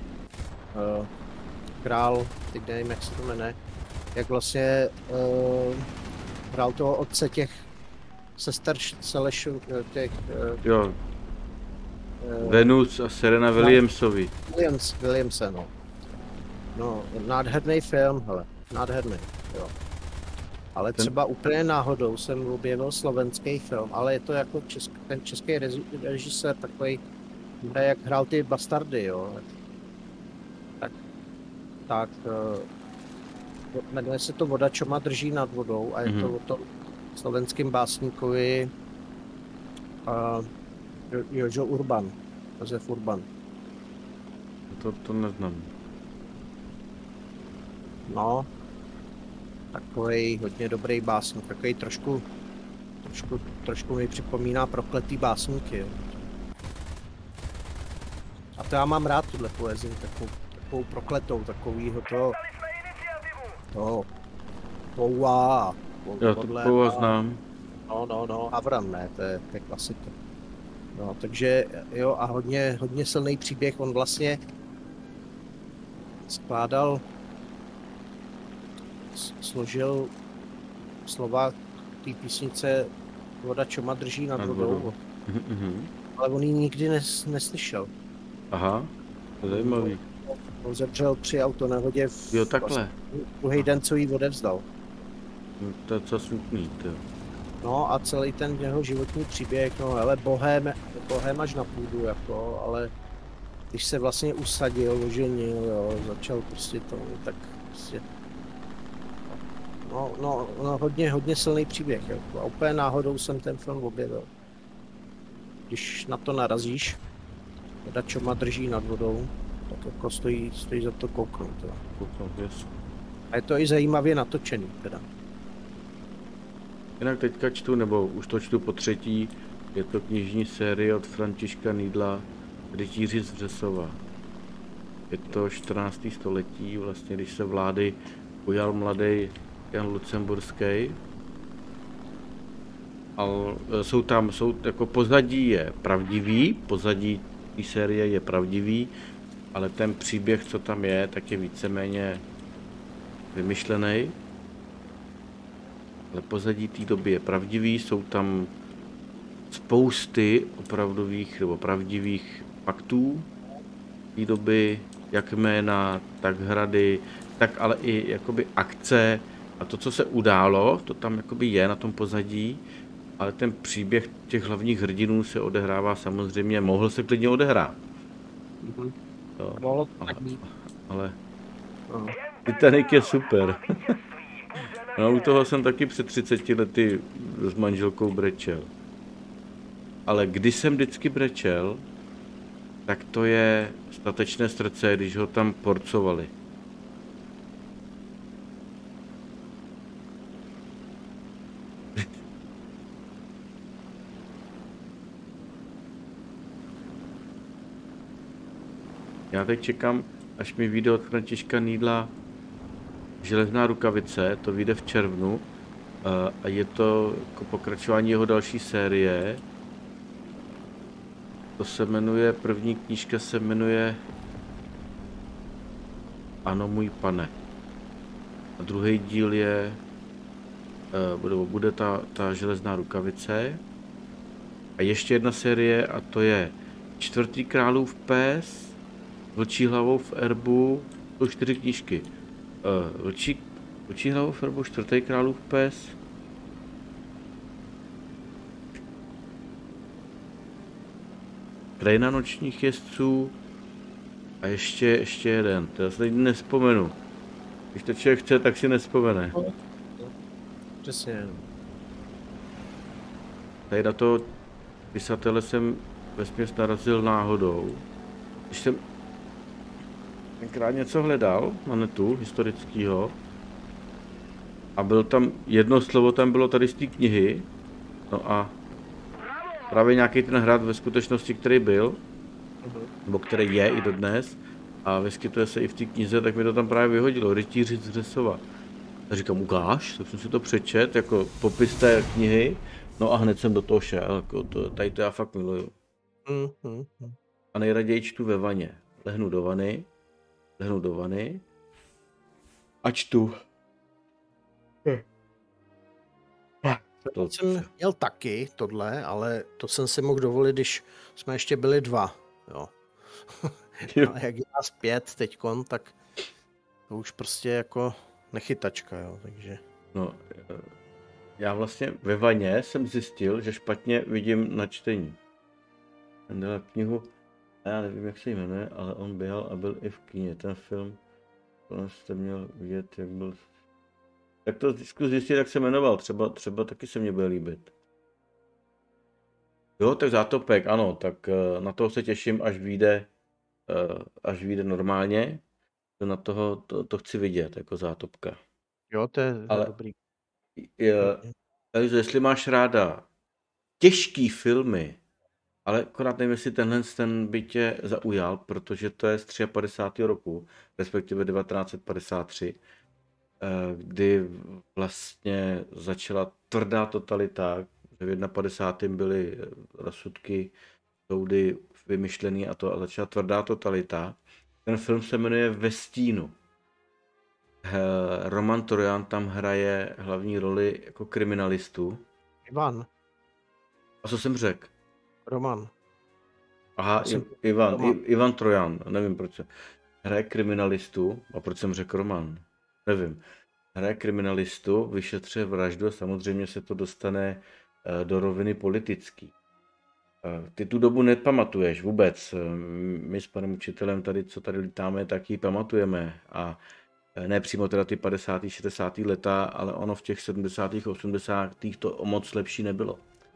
Speaker 2: Král, teď nevím, jak se to jmenuje, jak vlastně hrál toho otce těch sester Celešů, těch...
Speaker 1: Jo. Venus a Serena Williamsovi.
Speaker 2: Williamse, no. No, nádherný film, hele, nádherný, jo. Ale třeba úplně náhodou jsem objevil slovenský film, ale je to jako ten český režisér takový, jak hrál ty Bastardy, jo. Tak jmenuje se to Voda, čo má drží nad vodou a je to o tom slovenským básníkovi Josef Urban.
Speaker 1: To neznám.
Speaker 2: No, takový hodně dobrý básník, takový trošku mi připomíná Prokletý básníky. Jo. A to já mám rád, tuhle poezii, takovou prokletou, takovýho toho Poua.
Speaker 1: Jo, to Poua znám.
Speaker 2: No, Avram, ne, to je klasika. No, takže jo, a hodně silný příběh, on vlastně skládal, složil slova té písnice Voda čoma drží nad vodou, ale on ji nikdy neslyšel.
Speaker 1: Aha, to je zajímavý.
Speaker 2: On zemřel při autonehodě
Speaker 1: Jo, takhle.
Speaker 2: druhý den, co jí odevzdal.
Speaker 1: To je docela smutný, to jo.
Speaker 2: No a celý ten jeho životní příběh, no ale bohém až na půdu, jako, ale když se vlastně usadil, oženil, jo, začal prostě to, tak prostě... No, hodně silný příběh, jako, a úplně náhodou jsem ten film objevil. Když na to narazíš, Voda čoma drží nad vodou, tak jako stojí za to kouknout, jo. A je to i zajímavě natočený, teda.
Speaker 1: Jinak teďka čtu, nebo už to čtu po třetí, je to knižní série od Františka Nýdla Rytíři z Břesova. Je to 14. století, vlastně když se vlády ujal mladý Jan Lucemburský. Ale jsou jako pozadí je pravdivý, pozadí té série je pravdivý, ale ten příběh, co tam je, tak je víceméně vymyšlený. Ale pozadí té doby je pravdivý, jsou tam spousty opravdových nebo pravdivých faktů té doby, jak jména, tak hrady, tak ale i jakoby akce a to, co se událo, to tam jakoby je na tom pozadí, ale ten příběh těch hlavních hrdinů se odehrává samozřejmě, mohl se klidně odehrát.
Speaker 2: Mohlo to tak být.
Speaker 1: Ale Titanic je super. No, u toho jsem taky před 30 lety s manželkou brečel. Ale když jsem vždycky brečel, tak to je Statečné srdce, když ho tam porcovali. Já teď čekám, až mi vyjde od Františka Nýdla Železná rukavice, to vyjde v červnu a je to jako pokračování jeho další série. To se jmenuje, první knížka se jmenuje Ano, můj pane. A druhý díl je, bude ta Železná rukavice. A ještě jedna série a to je Čtvrtý králův pes, Vlčí hlavou v erbu, to 4 knížky. Vlčí hlavou v erbu, Čtvrtý králův pes. Krajina nočních jezdců a ještě jeden, to já se teď nespomenu. Když to člověk chce, tak si nespomene.
Speaker 2: Přesně.
Speaker 1: Tady na to pisatele jsem vesměs narazil náhodou. Když jsem tenkrát něco hledal na netu historického a byl tam jedno slovo, tam bylo tady z té knihy, no a právě nějaký ten hrad ve skutečnosti, který byl, nebo který je i dodnes, a vyskytuje se i v té knize, tak mi to tam právě vyhodilo, Rytíři z Břesova. A říkám, ukáž, tak jsem si to přečet, jako popis té knihy, no a hned jsem do toho šel, jako tady to já fakt miluju. A nejraději čtu ve vaně. Lehnu do vany a čtu.
Speaker 2: To jsem měl taky tohle, ale to jsem si mohl dovolit, když jsme ještě byli 2. Jo. Ale jak je nás 5 teďkon, tak to už prostě jako nechytačka, jo, takže...
Speaker 1: No, já vlastně ve vaně jsem zjistil, že špatně vidím na čtení. Ten dal knihu, já nevím, jak se jmenuje, ale on běhal a byl i v kyně. Ten film, to jste měl vidět, jak byl... Tak to zkus zjistit, jak se jmenoval, třeba taky se mě bude líbit. Jo, tak Zátopek, ano, tak na toho se těším, až vyjde normálně. Na toho to chci vidět, jako Zátopka.
Speaker 2: Jo, to je dobrý.
Speaker 1: Takže jestli máš ráda těžký filmy, ale akorát nevím, jestli ten by tě zaujal, protože to je z 53. roku, respektive 1953, kdy vlastně začala tvrdá totalita, v 51. byly rozsudky soudy vymyšlený a začala tvrdá totalita Ten film se jmenuje Ve stínu. Roman Trojan tam hraje hlavní roli jako kriminalistu.
Speaker 2: Ivan.
Speaker 1: A co jsem řekl?
Speaker 2: Roman.
Speaker 1: Aha, Ivan Trojan, nevím proč. Hraje kriminalistu, a proč jsem řekl Roman? Nevím. Hraje kriminalistu, vyšetřuje vraždu, samozřejmě se to dostane do roviny politický. Ty tu dobu nepamatuješ vůbec. My s panem učitelem tady, co tady lítáme, tak ji pamatujeme. A ne přímo teda ty 50. 60. leta, ale ono v těch 70. 80. to o moc lepší nebylo.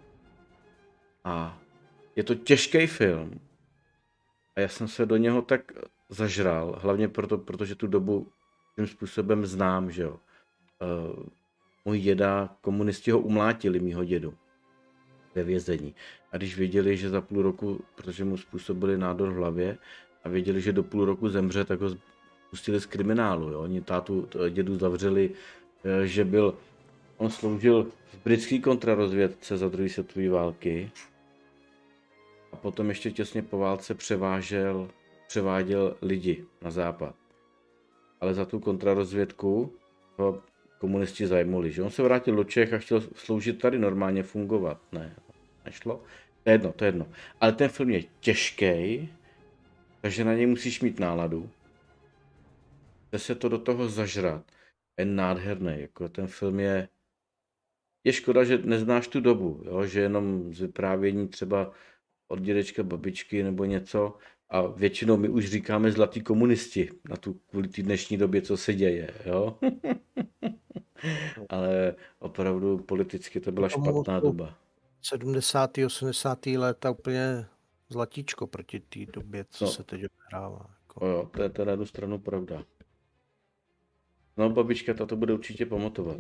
Speaker 1: A je to těžký film. A já jsem se do něho tak zažral, hlavně protože tu dobu tím způsobem znám, že jo. Můj děda, komunisti ho umlátili, mýho dědu, ve vězení. A když věděli, že za půl roku, protože mu způsobili nádor v hlavě, a věděli, že do půl roku zemře, tak ho pustili z kriminálu. Jo. Oni dědu zavřeli, že on sloužil v britské kontrarozvědce za druhé světové války. A potom ještě těsně po válce převáděl lidi na západ. Ale za tu kontrarozvědku ho komunisti zajmuli, že on se vrátil do Čech a chtěl sloužit tady, normálně fungovat. Ne, nešlo. To je jedno. Ale ten film je těžký, takže na něj musíš mít náladu. Chce se to do toho zažrat. Je nádherný, jako ten film je škoda, že neznáš tu dobu, jo? Že jenom z vyprávění třeba od dědečka, babičky nebo něco, a většinou my už říkáme zlatí komunisti kvůli té dnešní době, co se děje, jo. Ale opravdu politicky to byla špatná doba.
Speaker 2: 70. 80. léta úplně zlatíčko proti té době, co se teď odehrává. Jako.
Speaker 1: Jo, to je na jednu stranu pravda. No, babička to bude určitě pamatovat.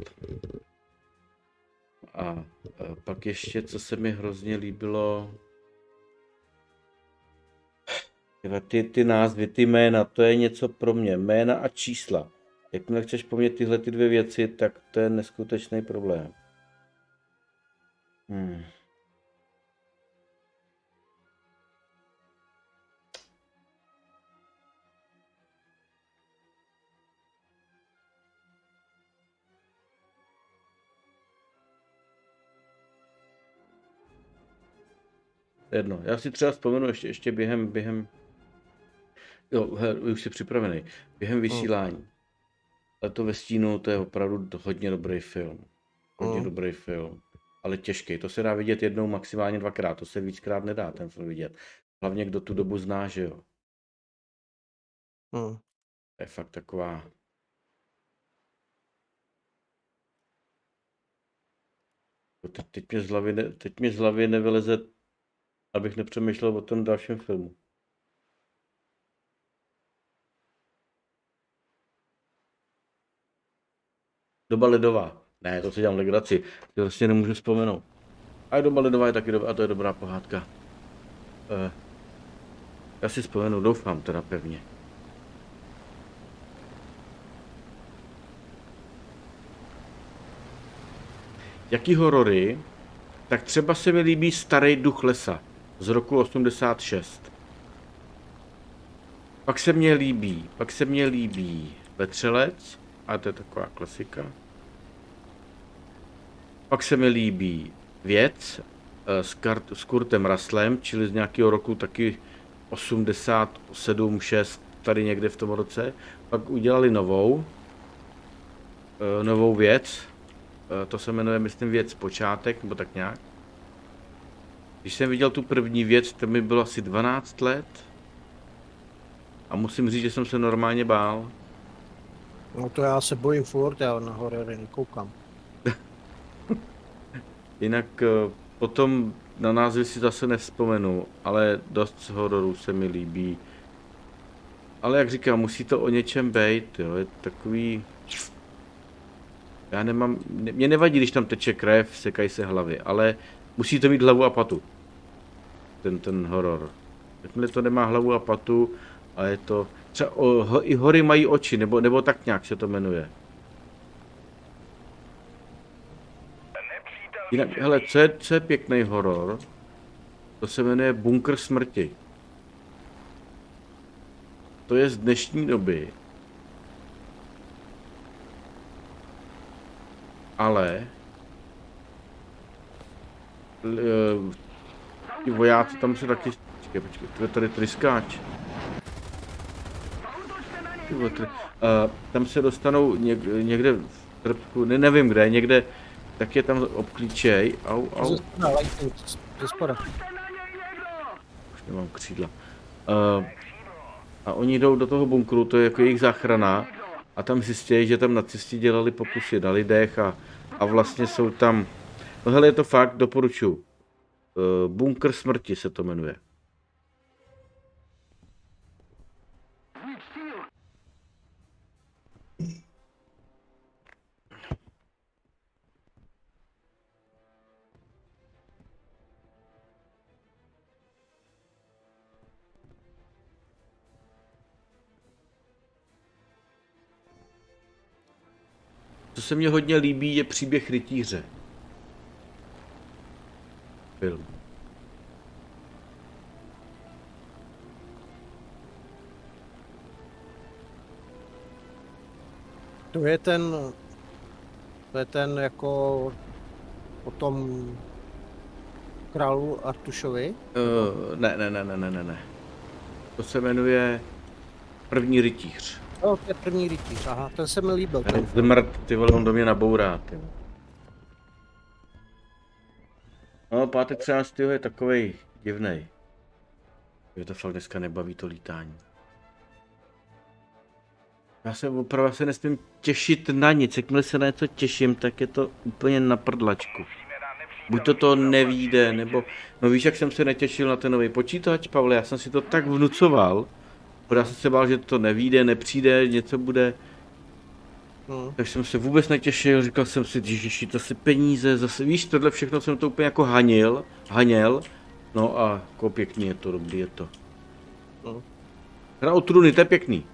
Speaker 1: A pak ještě, co se mi hrozně líbilo, ty názvy, ty jména, to je něco pro mě. Jména a čísla. Jakmile chceš po mně tyhle dvě věci, tak to je neskutečný problém. Jedno. Já si třeba vzpomenu ještě během jo, už jsi připravený. Během vysílání. Ale to Ve stínu, to je opravdu hodně dobrý film. Hodně dobrý film. Ale těžký. To se dá vidět jednou, maximálně dvakrát. To se víckrát nedá ten film vidět. Hlavně kdo tu dobu zná, že jo. To je fakt taková... Teď mě z hlavy nevyleze, abych nepřemýšlel o tom dalším filmu. Doba ledová. Ne, to si dělám legraci. To vlastně nemůžu vzpomenout. A Doba ledová je taky dobrá, a to je dobrá pohádka. Já si vzpomenu, doufám teda pevně. Jaký horory? Tak třeba se mi líbí Starý duch lesa z roku 86. Pak se mně líbí Vetřelec, a to je taková klasika. Pak se mi líbí Věc s Kurtem Russlem, čili z nějakého roku taky 87, 6, tady někde v tom roce. Pak udělali novou Věc. To se jmenuje, myslím, Věc počátek, nebo tak nějak. Když jsem viděl tu první Věc, to mi bylo asi 12 let. A musím říct, že jsem se normálně bál.
Speaker 2: No to já se bojím furt, já na horory nekoukám.
Speaker 1: Jinak potom na názvy si zase nevzpomenu, ale dost hororů se mi líbí. Ale jak říkám, musí to o něčem být, jo, je takový... Mě nevadí, když tam teče krev, sekají se hlavy, ale musí to mít hlavu a patu. Ten horor. Jakmile to nemá hlavu a patu a je to... Třeba i hory mají oči, nebo tak nějak se to jmenuje. Jinak, hele, co je pěkný horor? To se jmenuje Bunkr smrti. to je z dnešní doby. Ale ti vojáci tam se taky... Počkej, to je tady tryskáč. Tam se dostanou někde v trpku, nevím kde, někde, tak je tam obklíčej. Au.
Speaker 2: Ze spoda.
Speaker 1: Už nemám křídla. A oni jdou do toho bunkru, to je jako jejich záchrana. A tam zjistějí, že tam nacisti dělali pokusy na lidech a vlastně jsou tam... No hele, je to fakt, doporučuji. Bunkr smrti se to jmenuje. Co se mně hodně líbí, je Příběh rytíře. Film.
Speaker 2: To je ten jako o tom králu Artušovi?
Speaker 1: Ne. To se jmenuje První rytíř.
Speaker 2: No, to je První rytíř, aha, ten se mi líbil.
Speaker 1: Ten zmrt, ty vole, on do mě nabourá, ty. No, pátek 13. je takovej divnej. Mě to fakt dneska nebaví to lítání. Já se opravdu nesmím těšit na nic, jakmile se na něco těším, tak je to úplně na prdlačku. Buď to nevíde, nebo... No víš, jak jsem se netěšil na ten nový počítač, Pavle, já jsem si to tak vnucoval, protože já jsem se bál, že to nevíde, nepřijde, něco bude... Tak jsem se vůbec netěšil, říkal jsem si, ježiši, zase peníze, zase, víš, tohle všechno jsem to úplně jako haněl, no a jako pěkný je to, dobrý je to. Hra o trůny, to je pěkný.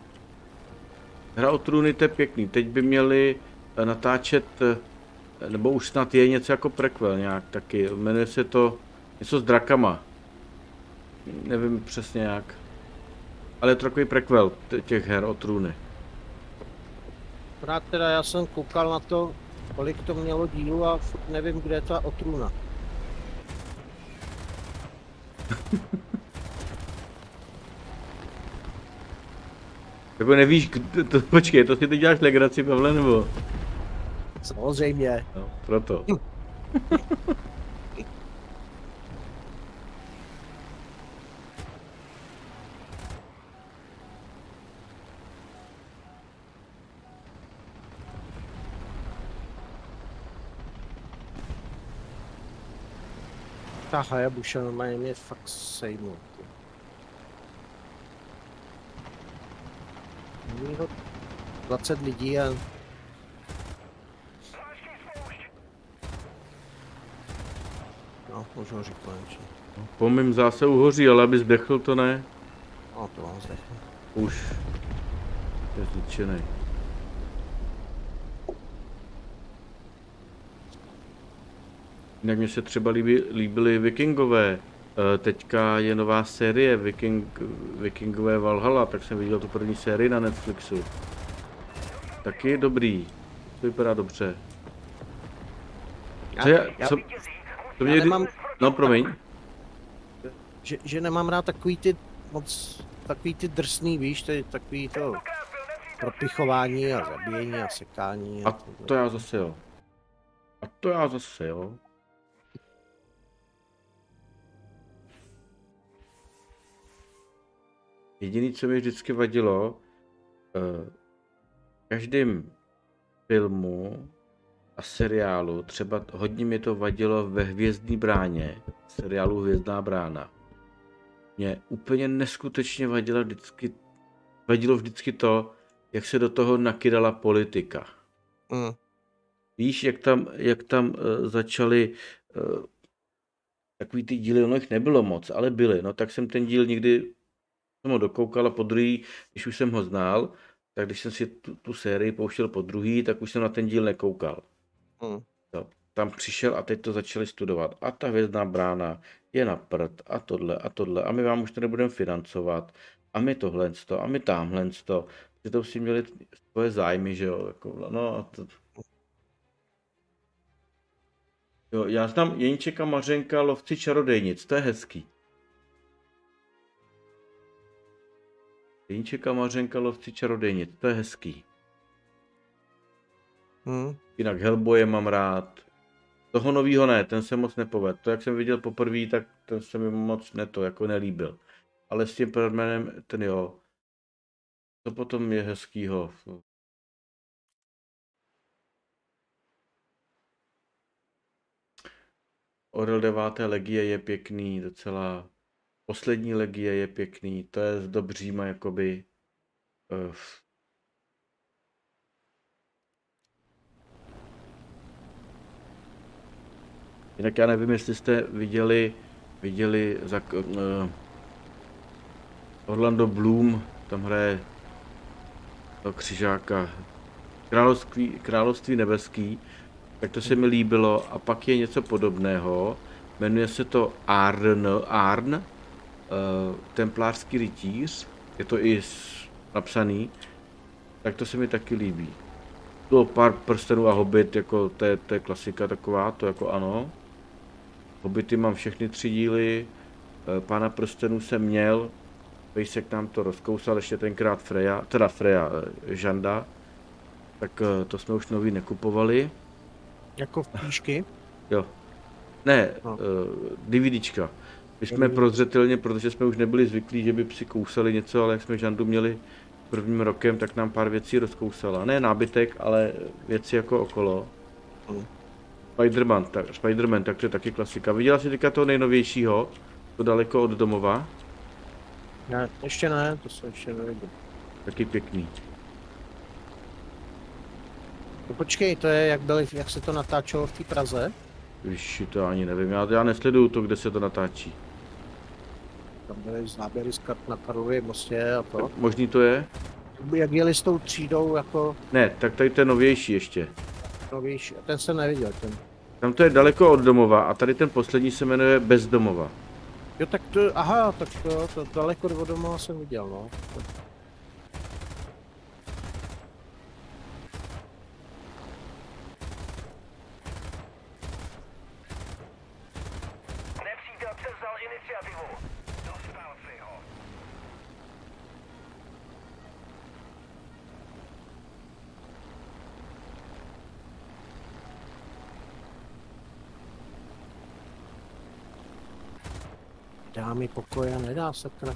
Speaker 1: Teď by měli natáčet, nebo už snad je něco jako prequel nějak taky, jmenuje se to něco s drakama. Nevím přesně jak. Ale je to takový prequel těch her o trůny.
Speaker 2: Rád teda já jsem koukal na to, kolik to mělo dílu a furt nevím, kde je ta otrůna.
Speaker 1: Jako nevíš, počkej, to si teď děláš legraci, Pavle, nebo?
Speaker 2: Samozřejmě.
Speaker 1: No, proto.
Speaker 2: Ta Hayabusa normálně mě fakt sejmul. 20 lidí a... No, můžu ho říct konečně.
Speaker 1: Po mým zásahu hoří, ale aby zdechl, to ne.
Speaker 2: No, to mám zdechl.
Speaker 1: Už. Je zničený. Jinak mně se třeba líbily Vikingové. Teďka je nová série Vikingové Valhalla, tak jsem viděl tu první sérii na Netflixu. Taky je dobrý. To vypadá dobře. To mě
Speaker 2: nemám...
Speaker 1: No, promiň.
Speaker 2: Že nemám rád takový ty drsný, víš, to je takový to propichování a zabíjení a sekání.
Speaker 1: A to já zase jo. Jediné, co mi vždycky vadilo, v každém filmu a seriálu, třeba hodně mi to vadilo ve Hvězdné bráně, seriálu Hvězdná brána. Mě úplně neskutečně vadilo vždycky to, jak se do toho nakydala politika. Víš, jak tam začaly takový ty díly, ono jich nebylo moc, ale byly, no tak jsem ten díl nikdy jsem ho dokoukal a podruhý, když už jsem ho znal, tak když jsem si tu sérii pouštěl podruhý, tak už jsem na ten díl nekoukal. No, tam přišel a teď to začali studovat. A ta Hvězdná brána je na prd a tohle a my vám už to nebudeme financovat. a my tohleto, a my tamhleto. Přitom si měli svoje zájmy, že jo, jako, no a to... Jo, já znám Jeníček a Mařenka, lovci čarodejnic, to je hezký. Jeníček a Mařenka, lovci čarodejnic, to je hezký. Jinak Hellboye mám rád. Toho novýho ne, ten se moc nepovedl. To, jak jsem viděl poprvé, tak ten se mi moc jako nelíbil. Ale s tím Birdmanem, ten jo. To potom je hezkýho. Orel 9. legie je pěkný, docela. Poslední legie je pěkný, to je s Dobříma jakoby. Jinak já nevím, jestli jste viděli Orlando Bloom, tam hraje toho křižáka, Království nebeský, tak to se mi líbilo. A pak je něco podobného, jmenuje se to Arn, Templářský rytíř, je to i napsaný, tak to se mi taky líbí. Bylo pár prstenů a Hobbit, jako to je klasika taková, to jako ano. Hobbity mám všechny 3 díly, Pána prstenů jsem měl, Pejsek nám to rozkousal, ještě tenkrát Freja, Žanda, tak to jsme už nový nekupovali.
Speaker 2: Jako v knížky?
Speaker 1: Jo. Ne, no. DVDčka. My jsme prozřetelně, protože jsme už nebyli zvyklí, že by psi kousali něco, ale jak jsme Žandu měli prvním rokem, tak nám pár věcí rozkousala. Ne nábytek, ale věci jako okolo. Spider-Man, tak to je taky klasika. Viděla jsi teďka toho nejnovějšího? To Daleko od domova?
Speaker 2: Ne, ještě ne, to se ještě neviděl.
Speaker 1: Taky pěkný.
Speaker 2: No počkej, to je jak se to natáčelo v té Praze?
Speaker 1: Víš, to ani nevím, já nesleduju to, kde se to natáčí.
Speaker 2: Tam byly záběry z kart na Karlově mostě a to.
Speaker 1: Možný to je?
Speaker 2: Jak jeli s tou třídou jako...
Speaker 1: Ne, tak tady to je novější ještě.
Speaker 2: Novější, ten jsem neviděl, ten.
Speaker 1: Tam to je Daleko od domova a tady ten poslední se jmenuje Bez domova.
Speaker 2: Jo, tak to, aha, tak to Daleko od domova jsem viděl, no.
Speaker 5: Nepřítel převzal iniciativu. Dostal si ho.
Speaker 2: Dá mi pokoje, nedá se to.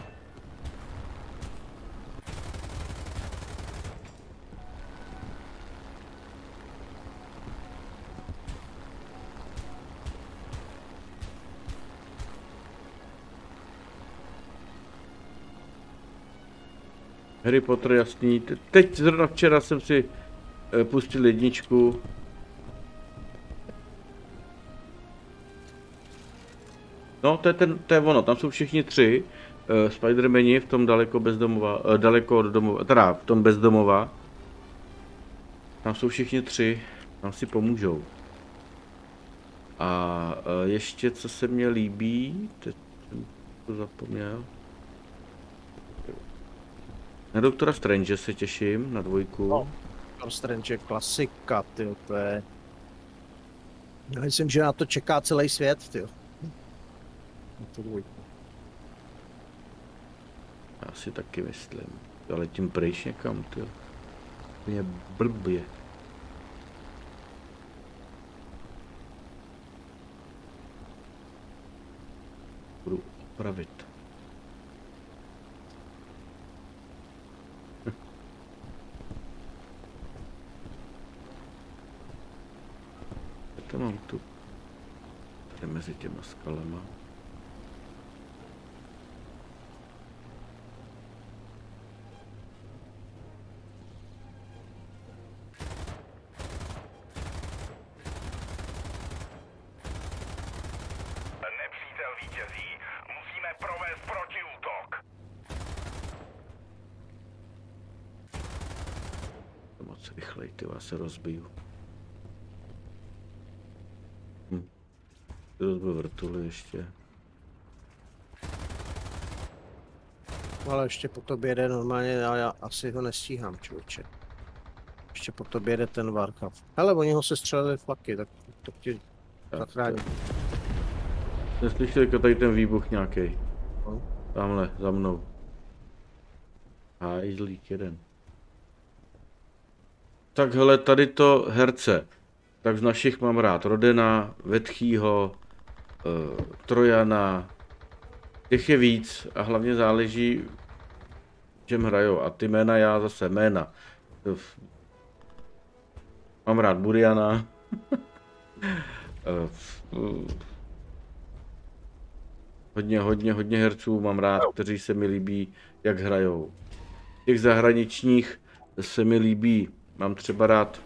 Speaker 1: Harry Potter, jasný. Teď zrovna včera jsem si pustil 1. No, to je ono, tam jsou všichni 3 Spider-Mani v tom Daleko od domova, teda v tom Bez domova. Tam jsou všichni 3, tam si pomůžou. A ještě co se mně líbí, teď jsem to zapomněl. Na Doktora Strange se těším, na 2.
Speaker 2: No, Doktor Strange je klasika, tyjo, to je... Já myslím, že na to čeká celý svět, tyjo. Na to 2.
Speaker 1: Já si taky myslím, ale tím pryč někam, tyjo. Mě blbě. Budu opravit. To mám tu. Tady mezi těma skalama.
Speaker 5: Nepřítel vítězí. Musíme provést protiútok.
Speaker 1: To moc rychlej, ty vás se rozbiju. Rozbil vrtuli ještě.
Speaker 2: Ale ještě po tobě jede normálně, já asi ho nestíhám, člověče. Ještě po tobě jede ten Warcraft. Hele, oni ho se střelili flaky, tak to ti zachrání.
Speaker 1: Neslyšeli tady ten výbuch nějaký.
Speaker 2: No.
Speaker 1: Tamhle, za mnou. Hajzlík jeden. Tak hele, tady to herce. Tak z našich mám rád Rodena, Vetchýho, Trojana. Těch je víc a hlavně záleží, v čem hrajou. A ty jména, já zase jména. Mám rád Buriana. Hodně herců mám rád, kteří se mi líbí, jak hrajou. Těch zahraničních se mi líbí, mám třeba rád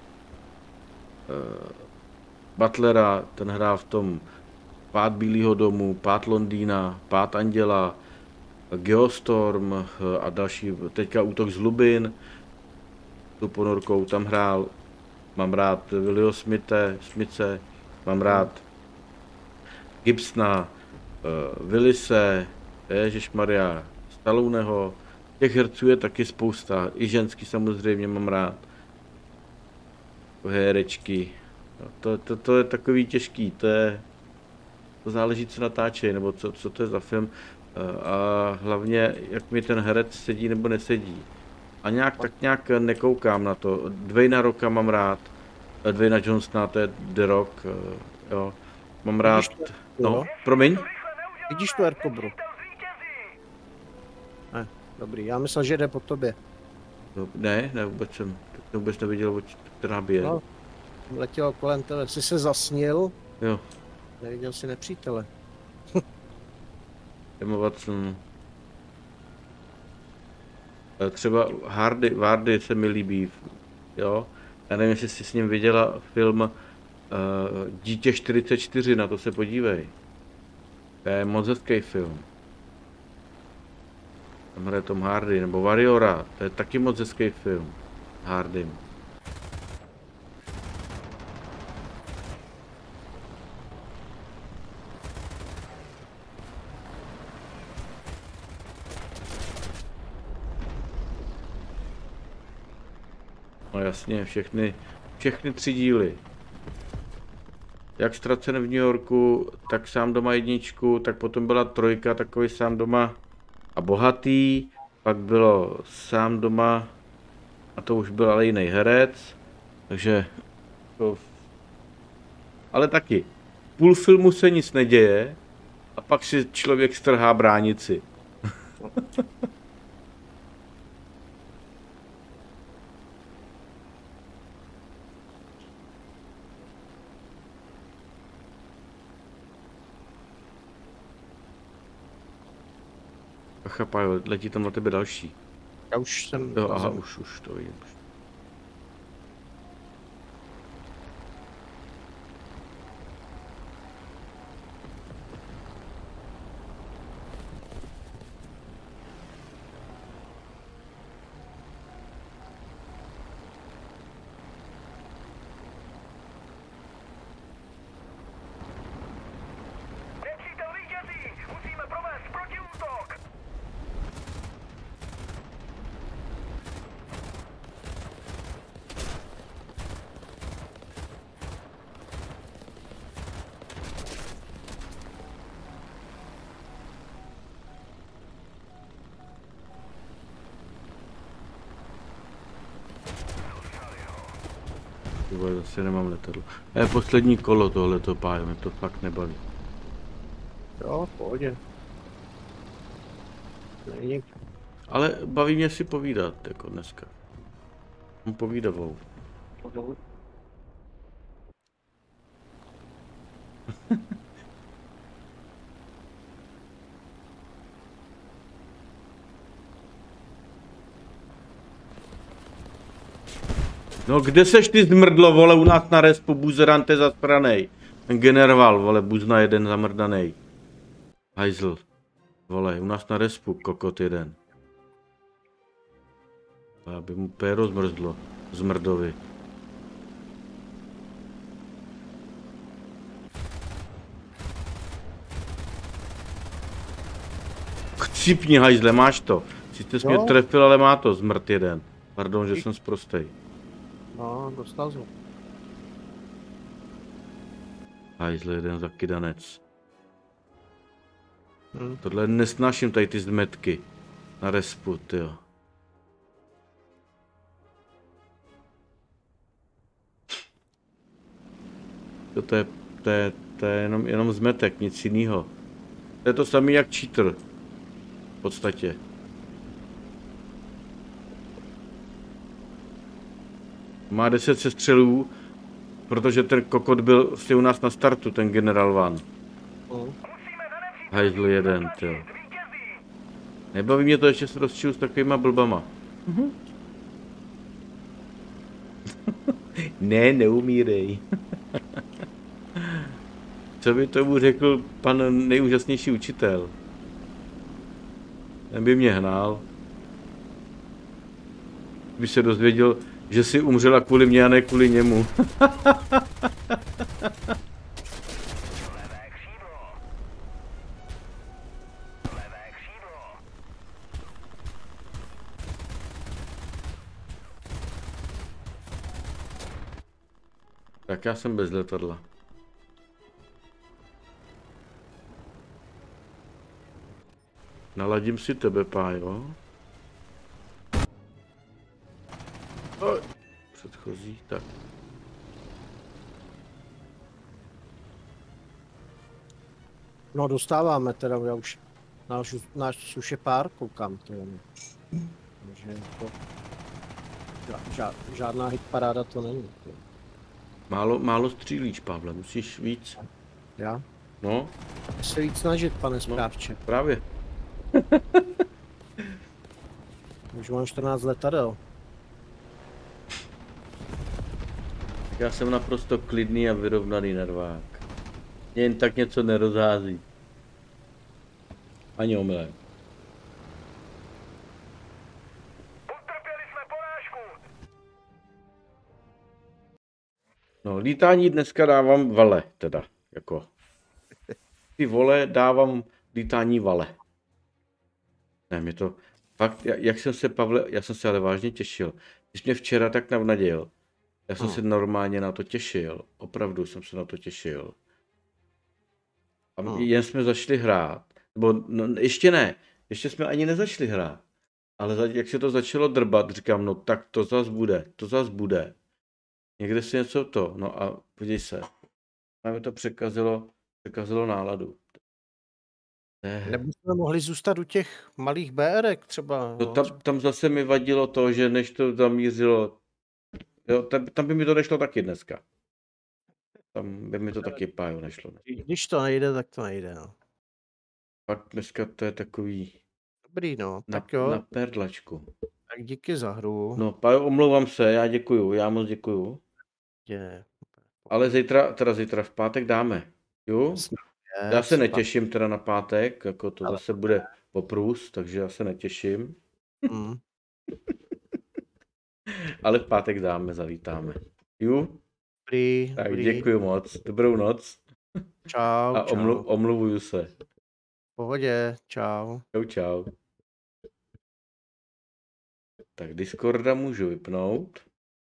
Speaker 1: Butlera, ten hrál v tom Pád Bílého domu, Pád Londýna, Pád Anděla, Geostorm a další, teďka Útok z hlubin, tu ponorkou tam hrál. Mám rád Willieho Smithe, mám rád Gibsona, Willise, Ježišmarja, Stalloneho. Těch herců je taky spousta, i ženský samozřejmě mám rád. Herečky. To je takový těžký, to záleží, co natáčejí, nebo co to je za film. A hlavně, jak mi ten herec sedí nebo nesedí. A tak nějak nekoukám na to. Dwayna Rocka mám rád. Dwayna Johnsona, to je The Rock. Jo. Mám rád. No, promiň.
Speaker 2: Vidíš tu Aircobru? Ne, dobrý, já myslel, že jde po tobě.
Speaker 1: No, ne, vůbec neviděl, která bije.
Speaker 2: No, letěl kolem tebe, jsi se zasnil.
Speaker 1: Jo.
Speaker 2: Neviděl jsi nepřítele.
Speaker 1: Emma Watson. Třeba Hardy se mi líbí, jo. Já nevím, jestli jsi s ním viděla film Dítě 44, na to se podívej. To je moc hezký film. Tam hraje Tom Hardy, nebo Warriora, to je taky moc hezký film. Hardym. No jasně, všechny 3 díly. Jak Ztracen v New Yorku, tak Sám doma 1, tak potom byla 3, takový Sám doma a bohatý, pak bylo Sám doma a to už byl ale jiný herec, takže ale taky, půl filmu se nic neděje a pak si člověk strhá bránici. Chápaj, letí tam na tebe další.
Speaker 2: Já už jsem...
Speaker 1: Jo, aha, už to vidím.
Speaker 5: Nepřítel vítězí! Musíme provést protiútok!
Speaker 1: Zase nemám letadlo. Poslední kolo tohleto páje, mě to fakt nebaví.
Speaker 2: Jo, v pohodě. Není.
Speaker 1: Ale baví mě si povídat, jako dneska. Mám povídavou. No kde seš ty zmrdlo, vole, u nás na respu, buzerante zasranej. Ten generál, vole, buzna jeden zamrdanej. Hajzl. Vole, u nás na respu, kokot jeden. Aby mu péro zmrzlo. Zmrdovi. Chcípni, hajzle, máš to. Sice jsi mě
Speaker 2: Jo.
Speaker 1: trefil, ale má to zmrt jeden. Pardon, že jsem sprostej.
Speaker 2: No, dostal jsem.
Speaker 1: Hajzle, jeden zakydanec.
Speaker 2: Hm.
Speaker 1: Tohle nesnáším tady ty zmetky. Na respu, tyjo. To je jenom zmetek, nic jiného. To je to samé jak cheater. V podstatě. Má 10 sestřelů, protože ten kokot byl vlastně u nás na startu, ten General Van. Hajzl jeden, tyjo. Nebaví mě to, ještě se rozčiju s takovýma blbama. Ne, neumírej. Co by tomu řekl pan nejúžasnější učitel? Ten by mě hnal. By se dozvěděl, že si umřela kvůli mně a ne kvůli němu. Tak já jsem bez letadla. Naladím si tebe, pájo. Oj, předchozí, tak.
Speaker 2: No dostáváme teda, já už, náš už je pár, koukám. Takže jako, žádná hitparáda to není.
Speaker 1: Málo střílíš, Pavle, musíš víc.
Speaker 2: Já?
Speaker 1: No,
Speaker 2: Se víc snažit, pane správče.
Speaker 1: právě.
Speaker 2: Už mám 14 letadel.
Speaker 1: Tak já jsem naprosto klidný a vyrovnaný nervák. Mě jen tak něco nerozhází. Ani omylem.
Speaker 5: Utrpěli jsme porážku.
Speaker 1: No, lítání dneska dávám vale, teda, jako. Ty vole dávám lítání vale. Ne, mě to, fakt, jak jsem se, Pavle, já jsem se ale vážně těšil. Když mě včera tak navnaděl, já jsem se normálně na to těšil, opravdu jsem se na to těšil. A jen jsme začali hrát, nebo no, ještě ne, ještě jsme ani nezačali hrát. Ale jak se to začalo drbat, říkám, no tak to zas bude. Někde si něco to, no a podívej se, máme to překazilo náladu.
Speaker 2: Nebo jsme mohli zůstat u těch malých BRek třeba.
Speaker 1: No, tam zase mi vadilo to, že než to zamířilo, jo, tam by mi to nešlo taky dneska. Tam by mi to taky pájo nešlo.
Speaker 2: Když to nejde, tak to nejde, no.
Speaker 1: Pak dneska to je takový
Speaker 2: Dobrý, no, tak jo.
Speaker 1: na perdlačku.
Speaker 2: Tak díky za hru.
Speaker 1: No, pájo, omlouvám se, já moc děkuju.
Speaker 2: Je.
Speaker 1: Ale zítra v pátek dáme, jo? Já se netěším teda na pátek, jako to zase bude poprus, takže já se netěším. Ale v pátek dáme, zavítáme. Jo?
Speaker 2: Dobrý,
Speaker 1: tak
Speaker 2: dobrý.
Speaker 1: Děkuju moc, dobrou noc.
Speaker 2: Čau,
Speaker 1: A
Speaker 2: čau.
Speaker 1: omluvuju se.
Speaker 2: V pohodě, čau.
Speaker 1: Čau. Tak Discorda můžu vypnout.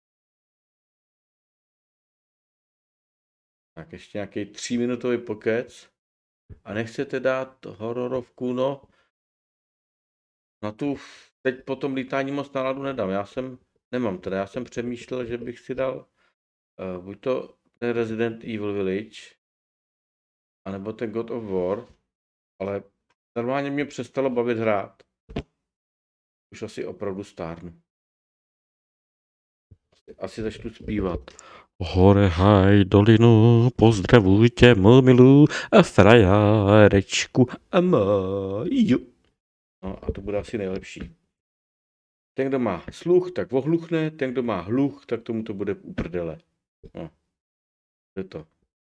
Speaker 1: Tak ještě nějaký 3minutový pokec. A nechcete dát hororovku, no. Na tu teď po tom lítání moc náladu nedám. Já jsem přemýšlel, že bych si dal buď to ten Resident Evil Village, anebo ten God of War, ale normálně mě přestalo bavit hrát. Už asi opravdu stárnu. Asi začnu zpívat. Hore, haj, dolinu, pozdravuj tě, mou milu, a frajarečku, a maju. No a to bude asi nejlepší. Ten, kdo má sluch, tak ohluchne, ten, kdo má hluch, tak tomu to bude uprdele. No, to je to.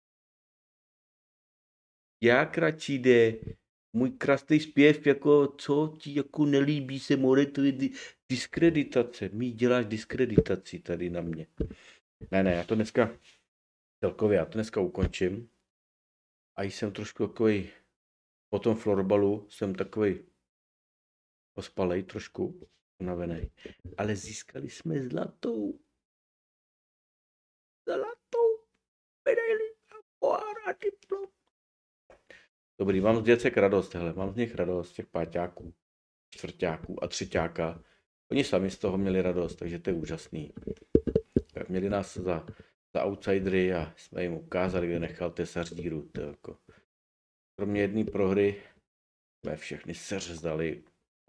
Speaker 1: Jak radši jde? Můj krásný zpěv, jako co ti jako nelíbí se, more, to je diskreditace. Děláš diskreditaci tady na mě. Ne, já to dneska ukončím. A jsem trošku takový, po tom florbalu jsem takový ospalej trošku, unavenej. Ale získali jsme zlatou medaili a pohár a diplom. Dobrý, mám z děcek radost, hele, mám z nich radost, těch páťáků, čtvrťáků a třeťáka. Oni sami z toho měli radost, takže to je úžasný. Měli nás za outsidery a jsme jim ukázali, kde nechal tesař díru. Jako. Kromě jedné prohry jsme všechny seřezdali.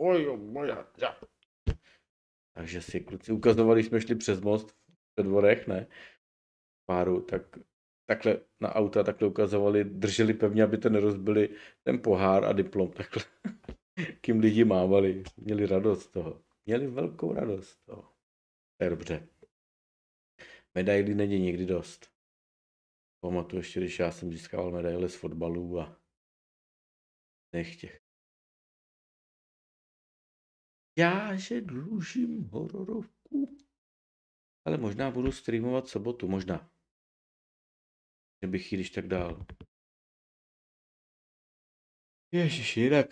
Speaker 1: Takže si kluci ukazovali, jsme šli přes most ve dvorech, ne? Páru, takhle na auta takhle ukazovali, drželi pevně, aby to nerozbili ten pohár a diplom takhle. Kým lidi mávali, měli radost z toho. Měli velkou radost z toho. To je dobře. Medailí není nikdy dost. Pamatuju ještě, když já jsem získával medaile z fotbalu a nechtěch. Já, že dlužím hororovku. Ale možná budu streamovat sobotu, možná. Nebych ji když tak dál. Ježiš, jinak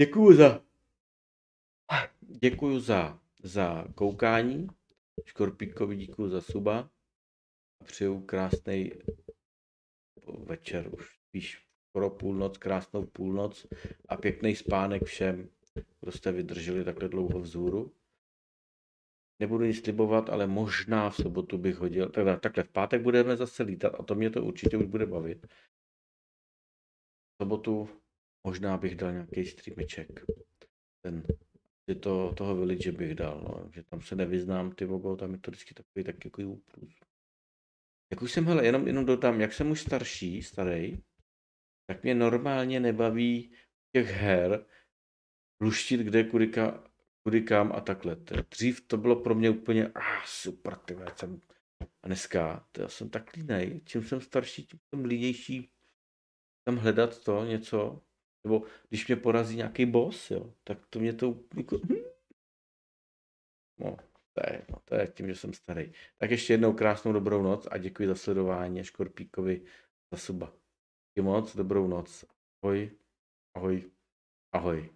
Speaker 1: děkuju za koukání. Škorpíkovi děkuju za suba. A přeju krásný večer, už spíš skoro půlnoc, krásnou půlnoc a pěkný spánek všem, kdo jste vydrželi takhle dlouho vzhůru. Nebudu nic slibovat, ale možná v sobotu bych hodil, takhle v pátek budeme zase lítat a to mě to určitě už bude bavit. V sobotu možná bych dal nějaký streameček. Toho Village bych dal, no, že tam se nevyznám, ty vogo, tam je to vždycky takový úprůz. Jak už jsem, hele, jenom dodám, jak jsem už starý, tak mě normálně nebaví těch her luštit kde kudy kam a takhle. Dřív to bylo pro mě úplně super, a dneska já jsem tak línej, čím jsem starší, tím jsem línější tam hledat to něco, nebo když mě porazí nějaký boss, jo, tak to mě to jako, to je tím, že jsem starý. Tak ještě jednou krásnou dobrou noc a děkuji za sledování a Škorpíkovi za suba. Díky moc, dobrou noc. Ahoj, ahoj, ahoj.